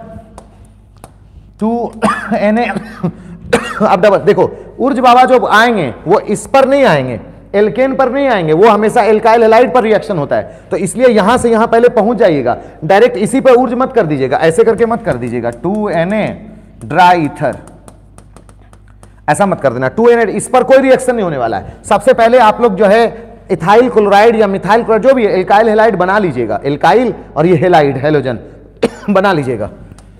2Na अब डबल देखो, ऊर्ज बाबा जो आएंगे वो इस पर नहीं आएंगे, एल्केन पर नहीं आएंगे, वो हमेशा एल्काइल हैलाइड पर रिएक्शन होता है। तो इसलिए यहां से यहां पहले पहुंच जाइएगा, डायरेक्ट इसी पे ऊर्ज मत कर दीजिएगा, ऐसे करके मत कर दीजिएगा, 2Na ड्राई ईथर, ऐसा मत कर देना। 2Na इस पर कोई रिएक्शन नहीं होने वाला है। सबसे पहले आप लोग जो है इथाइल क्लोराइड या मिथाइल क्लोराइड जो भी है, एल्काइल हैलाइड बना लीजिएगा, एल्काइल और ये हैलाइड हैलोजन बना लीजिएगा,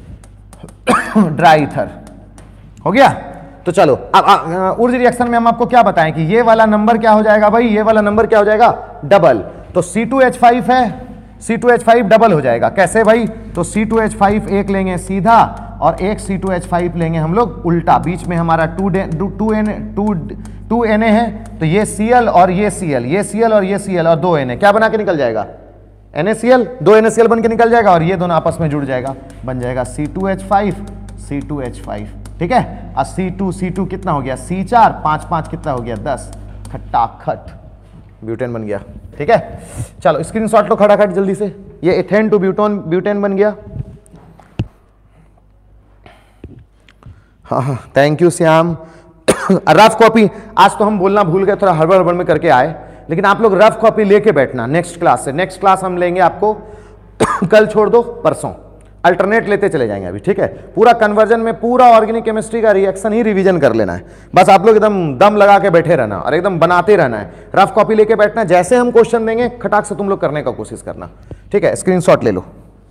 ड्राई ईथर हो गया। तो चलो, अब ऊर्जा रिएक्शन में हम आपको क्या बताएं कि ये वाला नंबर क्या हो जाएगा भाई, ये वाला नंबर क्या हो जाएगा, डबल। तो C2H5 है, C2H5 डबल हो जाएगा। कैसे भाई, तो C2H5 एक लेंगे सीधा और एक C2H5 लेंगे हम लोग उल्टा, बीच में हमारा 2Na है, तो ये Cl और ये Cl, ये Cl और ये Cl और 2Na क्या बना के निकल जाएगा, NaCl, 2 NaCl बन के निकल जाएगा और ये दोनों आपस में जुड़ जाएगा, बन जाएगा C2H5 C2H5, ठीक है। और C2 कितना हो गया, C4, 5 5 कितना हो गया 10, खटाखट ब्यूटेन बन गया, ठीक है। चलो स्क्रीनशॉट लो खटाखट जल्दी से, ये इथेन टू ब्यूटेन बन गया। हाँ, thank you Shyam. Rough copy, आज तो हम बोलना भूल गए, थोड़ा हड़बड़ हड़बड़ में करके आए, लेकिन आप लोग रफ कॉपी लेके बैठना नेक्स्ट क्लास से। नेक्स्ट क्लास हम लेंगे आपको कल छोड़ दो परसों, अल्टरनेट लेते चले जाएंगे अभी, ठीक है। पूरा कन्वर्जन में पूरा ऑर्गेनिक केमिस्ट्री का रिएक्शन ही रिवीजन कर लेना है, बस आप लोग एकदम दम लगा के बैठे रहना और एकदम बनाते रहना है। रफ कॉपी लेके बैठना, जैसे हम क्वेश्चन देंगे खटाक से तुम लोग करने का कोशिश करना, ठीक है। स्क्रीनशॉट ले लो।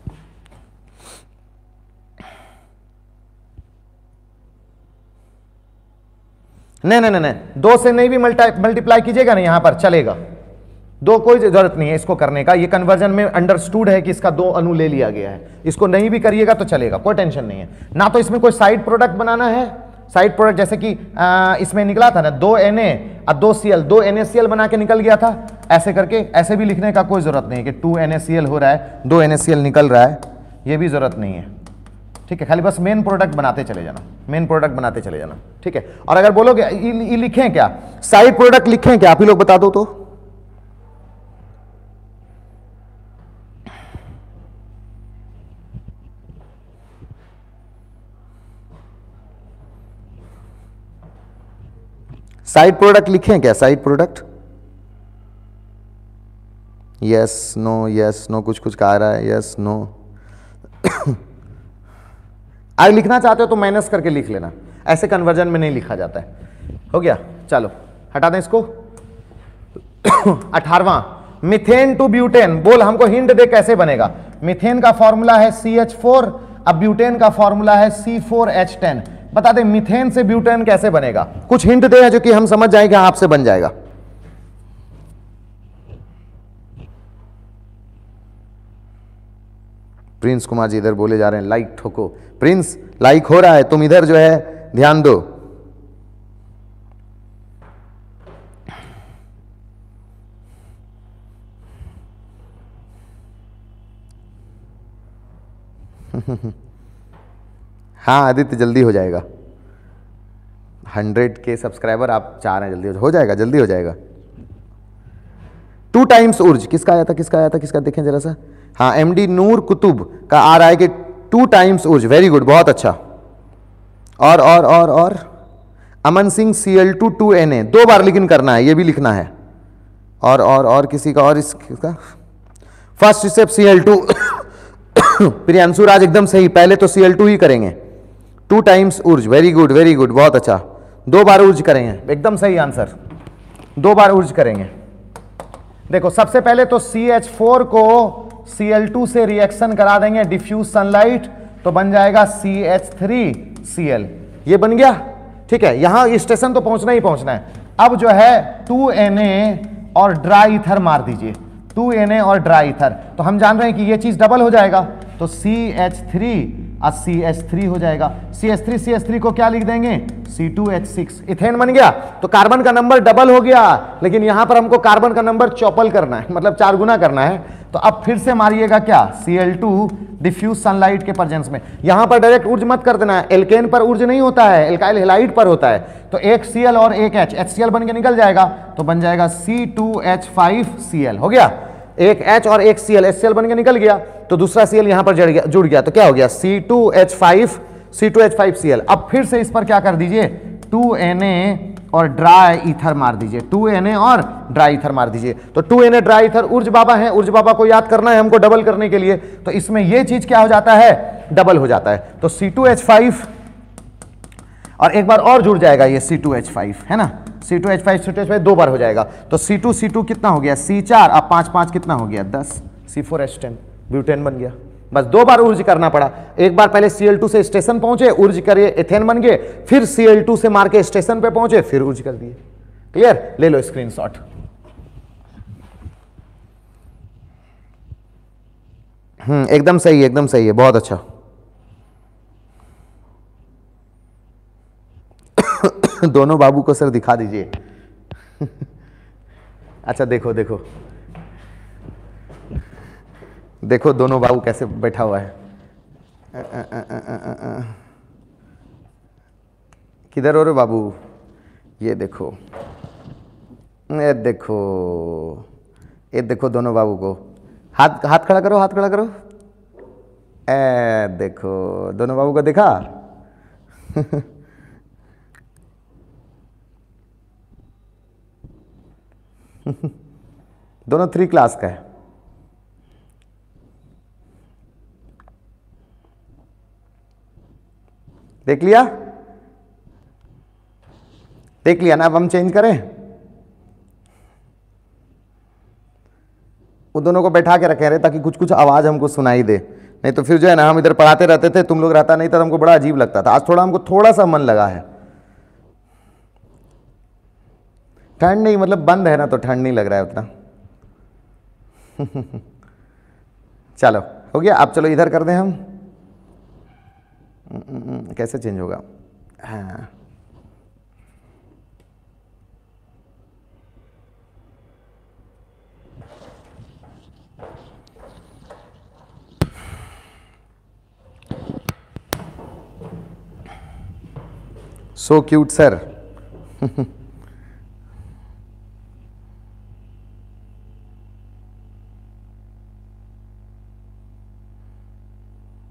नहीं, 2 से नहीं भी मल्टीप्लाई कीजिएगा ना, यहां पर चलेगा, 2 कोई जरूरत नहीं है इसको करने का। ये कन्वर्जन में अंडरस्टूड है कि इसका 2 अणु ले लिया गया है, इसको नहीं भी करिएगा तो चलेगा, कोई टेंशन नहीं है ना। तो इसमें कोई साइड प्रोडक्ट बनाना है, साइड प्रोडक्ट जैसे कि इसमें निकला था ना 2Na और 2Cl, 2 NaCl बना के निकल गया था, ऐसे करके ऐसे भी लिखने का कोई जरूरत नहीं है कि 2 NaCl हो रहा है, 2 NaCl निकल रहा है, ये भी जरूरत नहीं है, ठीक है। खाली बस मेन प्रोडक्ट बनाते चले जाना, मेन प्रोडक्ट बनाते चले जाना, ठीक है। और अगर बोलोगे लिखें क्या, साइड प्रोडक्ट लिखें क्या, आप ही लोग बता दो तो। साइड प्रोडक्ट लिखें क्या? साइड प्रोडक्ट यस नो कुछ कुछ कह रहा है, यस नो। अगर लिखना चाहते हो तो माइनस करके लिख लेना, ऐसे कन्वर्जन में नहीं लिखा जाता है। हो गया, चलो हटा दें इसको। 18वां, मीथेन टू ब्यूटेन। बोल हमको हिंट दे कैसे बनेगा। मीथेन का फॉर्मूला है CH4, अब ब्यूटेन का फॉर्मूला है C4H10। बता दे मीथेन से ब्यूटेन कैसे बनेगा, कुछ हिंट दे जो कि हम समझ जाएंगे आपसे बन जाएगा। प्रिंस कुमार जी इधर बोले जा रहे हैं लाइक ठोको। प्रिंस लाइक हो रहा है, तुम इधर जो है ध्यान दो। हाँ आदित्य जल्दी हो जाएगा, 100K सब्सक्राइबर आप चाह रहे हैं, जल्दी हो जाएगा, जल्दी हो जाएगा। 2 टाइम्स उर्ज किसका आया था, किसका आया था, किसका देखें जरा सा। हाँ MD नूर कुतुब का आ रहा है कि 2 टाइम्स उर्ज, वेरी गुड, बहुत अच्छा। और अमन सिंह Cl2 2Na 2 बार लेकिन करना है, ये भी लिखना है। और किसी का, और इसका फर्स्ट स्टेप Cl2। प्रियांशु राज एकदम सही, पहले तो Cl2 ही करेंगे। 2 times Wurtz, very good very good, बहुत अच्छा। 2 बार उर्ज करेंगे, एकदम सही आंसर, 2 बार उर्ज करेंगे। देखो सबसे पहले तो CH4 को Cl2 से रिएक्शन करा देंगे, डिफ्यूज सनलाइट, तो बन जाएगा CH3Cl, ये बन गया। ठीक है, यहां स्टेशन तो पहुंचना ही पहुंचना है। अब जो है 2Na और ड्राई ईथर मार दीजिए, 2Na और ड्राई ईथर, तो हम जान रहे हैं कि ये चीज डबल हो जाएगा, तो CH3 और CH3 हो जाएगा। CH3 को क्या लिख देंगे, C2H6, इथेन बन गया। तो कार्बन का नंबर डबल हो गया, लेकिन यहां पर हमको कार्बन का नंबर चौपल करना है, मतलब 4 गुना करना है। तो अब फिर से मारिएगा क्या, Cl2 डिफ्यूज सनलाइट के प्रेजेंस में। यहां पर डायरेक्ट ऊर्ज मत कर देना, एल्केन पर ऊर्ज नहीं होता है, एल्काइल हैलाइड पर होता है। तो एक Cl और एक H, HCl बन के निकल जाएगा, तो बन जाएगा C2H5Cl, हो गया। एक H और एक Cl, HCl बन के निकल गया, तो दूसरा Cl यहां पर जुड़ गया, तो क्या हो गया C2H5Cl। अब फिर से इस पर क्या कर दीजिए, 2Na और ड्राई ईथर मार दीजिए, 2Na और ड्राई ईथर मार दीजिए। तो 2Na ड्राई ईथर ऊर्ज बाबा है, ऊर्ज बाबा को याद करना है हमको डबल करने के लिए, तो इसमें ये चीज क्या हो जाता है, डबल हो जाता है। तो C2H5 और एक बार और जुड़ जाएगा ये C2H5, है ना, C2H5 2 बार हो जाएगा, तो C2 कितना हो गया, C4, अब 5 5 कितना हो गया, 10, C4H10, ब्यूटेन बन गया। बस 2 बार ऊर्ज करना पड़ा, एक बार पहले Cl2 से स्टेशन पहुंचे, ऊर्ज करे, एथेन बन गए, फिर Cl2 से मार के स्टेशन पे पहुंचे, फिर ऊर्ज कर दिए। क्लियर, ले लो स्क्रीनशॉट। एकदम सही है, एकदम सही है, बहुत अच्छा। दोनों बाबू को सर दिखा दीजिए। अच्छा देखो देखो देखो, दोनों बाबू कैसे बैठा हुआ है। किधर हो रे बाबू, ये देखो, ये देखो, ये देखो दोनों बाबू को, हाथ हाथ खड़ा करो, हाथ खड़ा करो। देखो दोनों बाबू को देखा। दोनों 3 क्लास का है। देख लिया, देख लिया ना। अब हम चेंज करें, वो दोनों को बैठा के रखे रहे ताकि कुछ कुछ आवाज हमको सुनाई दे, नहीं तो फिर जो है ना हम इधर पढ़ाते रहते थे, तुम लोग रहता नहीं था, हमको बड़ा अजीब लगता था। आज थोड़ा हमको थोड़ा सा मन लगा है। ठंड नहीं, मतलब बंद है ना, तो ठंड नहीं लग रहा है उतना। चलो हो गया, अब चलो इधर कर दें हम। कैसे चेंज होगा, हाँ सो क्यूट सर।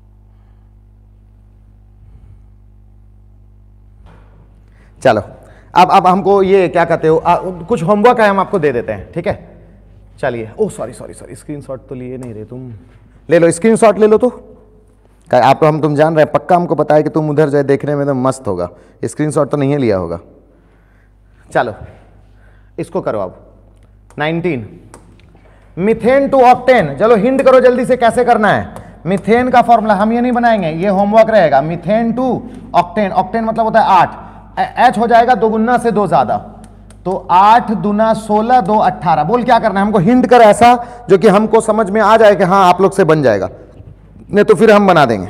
चलो अब हमको ये क्या कहते हो, कुछ होमवर्क है हम आपको दे देते हैं, ठीक है। चलिए, oh sorry sorry sorry, screenshot तो लिए नहीं रहे तुम, ले लो स्क्रीनशॉट ले लो। तो आप तुम जान रहे हैं, पक्का हमको पता है कि तुम उधर जाए देखने में तो मस्त होगा, स्क्रीनशॉट तो नहीं है लिया होगा। चलो इसको करो अब 19 मीथेन टू ऑक्टेन। चलो हिंट करो जल्दी से कैसे करना है। मीथेन का फॉर्मूला हम ये नहीं बनाएंगे, ये होमवर्क रहेगा। मीथेन टू ऑक्टेन, ऑक्टेन मतलब होता है 8, एच हो जाएगा 2 गुना से 2 ज्यादा, तो 8 दूना 16 2 18। बोल क्या करना है हमको, हिंट कर ऐसा जो कि हमको समझ में आ जाए कि हाँ आप लोग से बन जाएगा, नहीं तो फिर हम बना देंगे।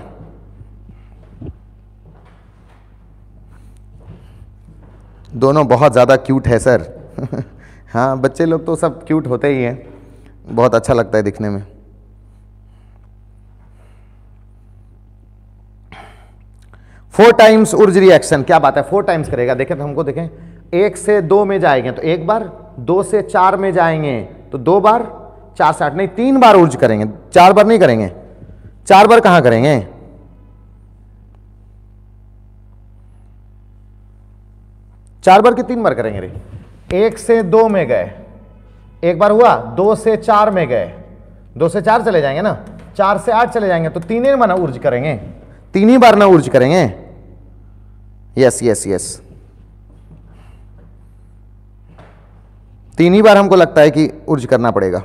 दोनों बहुत ज्यादा क्यूट है सर। हाँ बच्चे लोग तो सब क्यूट होते ही हैं, बहुत अच्छा लगता है दिखने में। फोर टाइम्स ऊर्ज रिएक्शन, क्या बात है 4 टाइम्स करेगा। देखें तो हमको देखें, 1 से 2 में जाएंगे तो 1 बार, 2 से 4 में जाएंगे तो 2 बार, 4 से 8 नहीं 3 बार ऊर्ज करेंगे, 4 बार नहीं करेंगे। 4 बार कहां करेंगे, 4 बार कि 3 बार करेंगे रे। 1 से 2 में गए, 1 बार हुआ, 2 से 4 में गए, 2 से 4 चले जाएंगे ना, 4 से 8 चले जाएंगे तो 3 बार ना ऊर्ज करेंगे, 3 ही बार ना ऊर्ज करेंगे। यस यस यस, 3 ही बार हमको लगता है कि ऊर्ज करना पड़ेगा।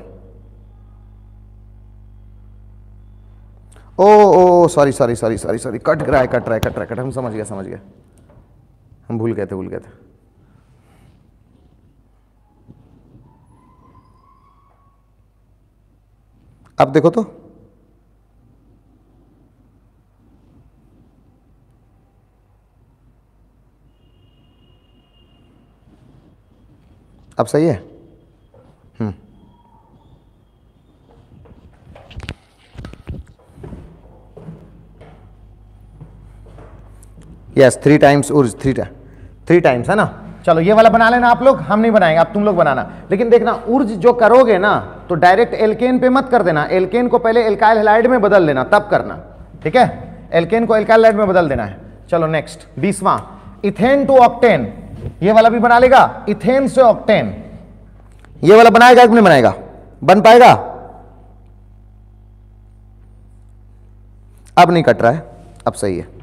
Oh sorry sorry sorry sorry sorry, cut रहा है, हम समझ गए, हम भूल गए थे। अब देखो तो, अब सही है। यस 3 टाइम्स ऊर्ज, 3 टाइम्स है ना। चलो ये वाला बना लेना आप लोग, हम नहीं बनाएंगे, अब तुम लोग बनाना। लेकिन देखना ऊर्ज जो करोगे ना तो डायरेक्ट एल्केन पे मत कर देना, एल्केन को पहले एल्काइल हैलाइड में बदल देना, तब करना, ठीक है। एल्केन को एल्काइल हैलाइड में बदल देना है। चलो नेक्स्ट 20वां, इथेन टू ऑक्टेन। ये वाला भी बना लेगा, इथेन से ऑक्टेन। ये वाला बनाएगा कि नहीं बनाएगा, बन पाएगा? अब नहीं कट रहा है, अब सही है।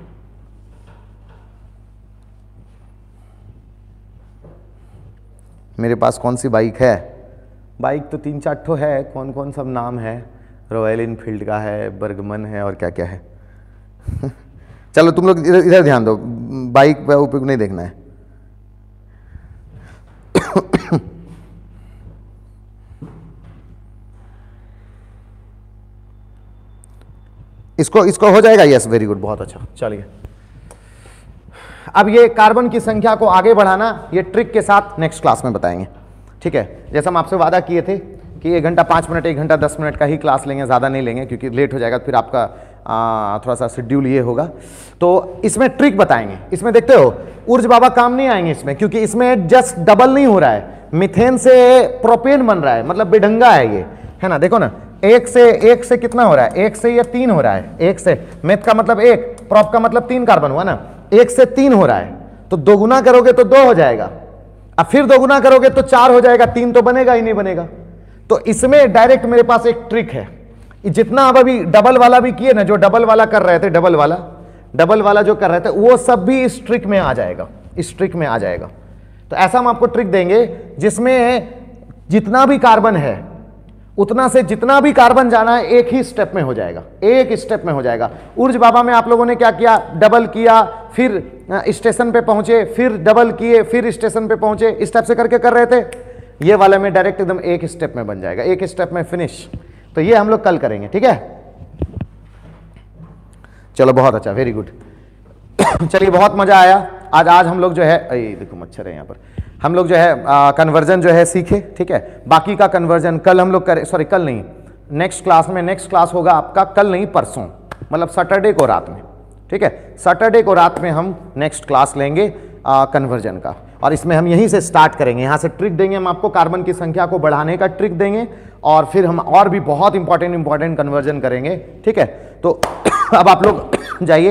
मेरे पास कौन सी बाइक है, बाइक तो 3-4 ठो है, कौन कौन सब नाम है, रॉयल इनफील्ड का है, बर्गमन है और क्या क्या है। चलो तुम लोग इधर ध्यान दो, बाइक पे ऊपर नहीं देखना है। इसको हो जाएगा, यस वेरी गुड, बहुत अच्छा। चलिए अब ये कार्बन की संख्या को आगे बढ़ाना, ये ट्रिक के साथ नेक्स्ट क्लास में बताएंगे, ठीक है। जैसा हम आपसे वादा किए थे कि 1 घंटा 5 मिनट 1 घंटा 10 मिनट का ही क्लास लेंगे, ज़्यादा नहीं लेंगे क्योंकि लेट हो जाएगा, फिर आपका थोड़ा सा शेड्यूल ये होगा। तो इसमें ट्रिक बताएंगे। इसमें देखते हो ऊर्ज बाबा काम नहीं आएंगे इसमें, क्योंकि इसमें जस्ट डबल नहीं हो रहा है, मीथेन से प्रोपेन बन रहा है, मतलब बेढंगा है ये, है ना। देखो ना, 1 से कितना हो रहा है, 1 से ये 3 हो रहा है, 1 से मेथ का मतलब 1, प्रोप का मतलब 3 कार्बन हुआ ना, 1 से 3 हो रहा है, तो 2 गुना करोगे तो 2 हो जाएगा, अब फिर 2 गुना करोगे तो 4 हो जाएगा, 3 तो बनेगा ही नहीं बनेगा। तो इसमें डायरेक्ट मेरे पास एक ट्रिक है, जितना अब अभी डबल वाला भी किए ना, जो डबल वाला कर रहे थे, डबल वाला जो कर रहे थे, वो सब भी इस ट्रिक में आ जाएगा, इस ट्रिक में आ जाएगा। तो ऐसा हम आपको ट्रिक देंगे जिसमें जितना भी कार्बन है उतना से जितना भी कार्बन जाना है एक ही स्टेप में हो जाएगा, एक स्टेप में हो जाएगा। ऊर्ज बाबा में आप लोगों ने क्या किया, डबल किया, फिर स्टेशन पे पहुंचे, फिर डबल किए, फिर स्टेशन पे पहुंचे, इस टाइप से करके कर रहे थे। ये वाले में डायरेक्ट एकदम एक स्टेप में बन जाएगा, एक स्टेप में फिनिश। तो ये हम लोग कल करेंगे, ठीक है। चलो बहुत अच्छा, वेरी गुड। चलिए बहुत मजा आया आज हम लोग जो है, देखो मच्छर है यहाँ पर, हम लोग जो है कन्वर्जन जो है सीखे, ठीक है। बाकी का कन्वर्जन कल हम लोग करें, सॉरी कल नहीं, नेक्स्ट क्लास में, नेक्स्ट क्लास होगा आपका कल नहीं परसों, मतलब सैटरडे को रात में, ठीक है। सैटरडे को रात में हम नेक्स्ट क्लास लेंगे कन्वर्जन का, और इसमें हम यहीं से स्टार्ट करेंगे, यहाँ से ट्रिक देंगे हम आपको, कार्बन की संख्या को बढ़ाने का ट्रिक देंगे, और फिर हम और भी बहुत इंपॉर्टेंट कन्वर्जन करेंगे, ठीक है। तो अब आप लोग जाइए,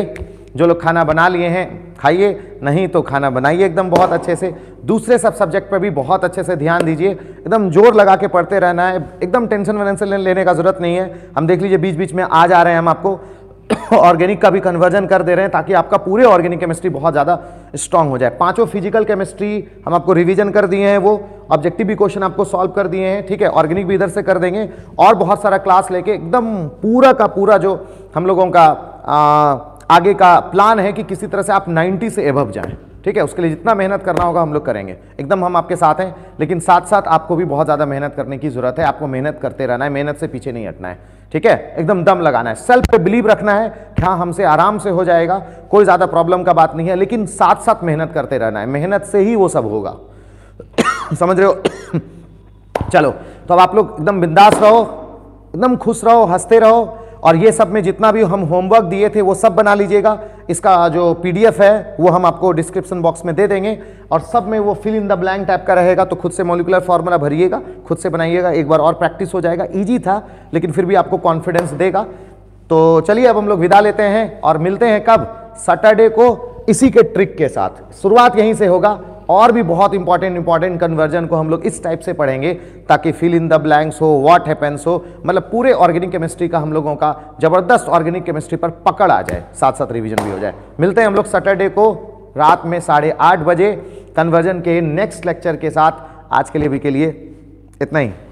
जो लोग खाना बना लिए हैं खाइए, नहीं तो खाना बनाइए एकदम बहुत अच्छे से। दूसरे सब सब्जेक्ट पर भी बहुत अच्छे से ध्यान दीजिए, एकदम जोर लगा के पढ़ते रहना है, एकदम टेंशन वेंशन लेने का जरूरत नहीं है। हम देख लीजिए बीच बीच में आ जा रहे हैं हम आपको ऑर्गेनिक का भी कन्वर्जन कर दे रहे हैं ताकि आपका पूरे ऑर्गेनिक केमिस्ट्री बहुत ज़्यादा स्ट्रांग हो जाए। 5 फिजिकल केमिस्ट्री हम आपको रिवीजन कर दिए हैं, वो ऑब्जेक्टिव भी क्वेश्चन आपको सॉल्व कर दिए हैं, ठीक है। ऑर्गेनिक भी इधर से कर देंगे और बहुत सारा क्लास लेके एकदम पूरा का पूरा जो हम लोगों का आगे का प्लान है कि किसी तरह से आप 90 से एबव जाएं, ठीक है। उसके लिए जितना मेहनत करना होगा हम लोग करेंगे, एकदम हम आपके साथ हैं। लेकिन साथ साथ आपको भी बहुत ज़्यादा मेहनत करने की जरूरत है, आपको मेहनत करते रहना है, मेहनत से पीछे नहीं हटना है, ठीक है। एकदम दम लगाना है, सेल्फ पे बिलीव रखना है कि हाँ हमसे आराम से हो जाएगा, कोई ज़्यादा प्रॉब्लम का बात नहीं है। लेकिन साथ साथ मेहनत करते रहना है, मेहनत से ही वो सब होगा समझ रहे हो चलो, तो अब आप लोग एकदम बिंदास रहो, एकदम खुश रहो, हंसते रहो। और ये सब में जितना भी हम होमवर्क दिए थे वो सब बना लीजिएगा। इसका जो पीडीएफ है वो हम आपको डिस्क्रिप्शन बॉक्स में दे देंगे और सब में वो fill in the blank type का रहेगा, तो खुद से मॉलिक्यूलर फार्मूला भरिएगा, खुद से बनाइएगा, एक बार और प्रैक्टिस हो जाएगा। इजी था लेकिन फिर भी आपको कॉन्फिडेंस देगा। तो चलिए अब हम लोग विदा लेते हैं और मिलते हैं कब, सैटरडे को, इसी के ट्रिक के साथ। शुरुआत यहीं से होगा और भी बहुत इंपॉर्टेंट कन्वर्जन को हम लोग इस टाइप से पढ़ेंगे ताकि फिल इन द ब्लैंक्स हो, व्हाट हैपेंस हो, मतलब पूरे ऑर्गेनिक केमिस्ट्री का हम लोगों का जबरदस्त ऑर्गेनिक केमिस्ट्री पर पकड़ आ जाए, साथ साथ रिवीजन भी हो जाए। मिलते हैं हम लोग सैटरडे को रात में 8:30 बजे कन्वर्जन के नेक्स्ट लेक्चर के साथ। आज के लिए भी के लिए इतना ही।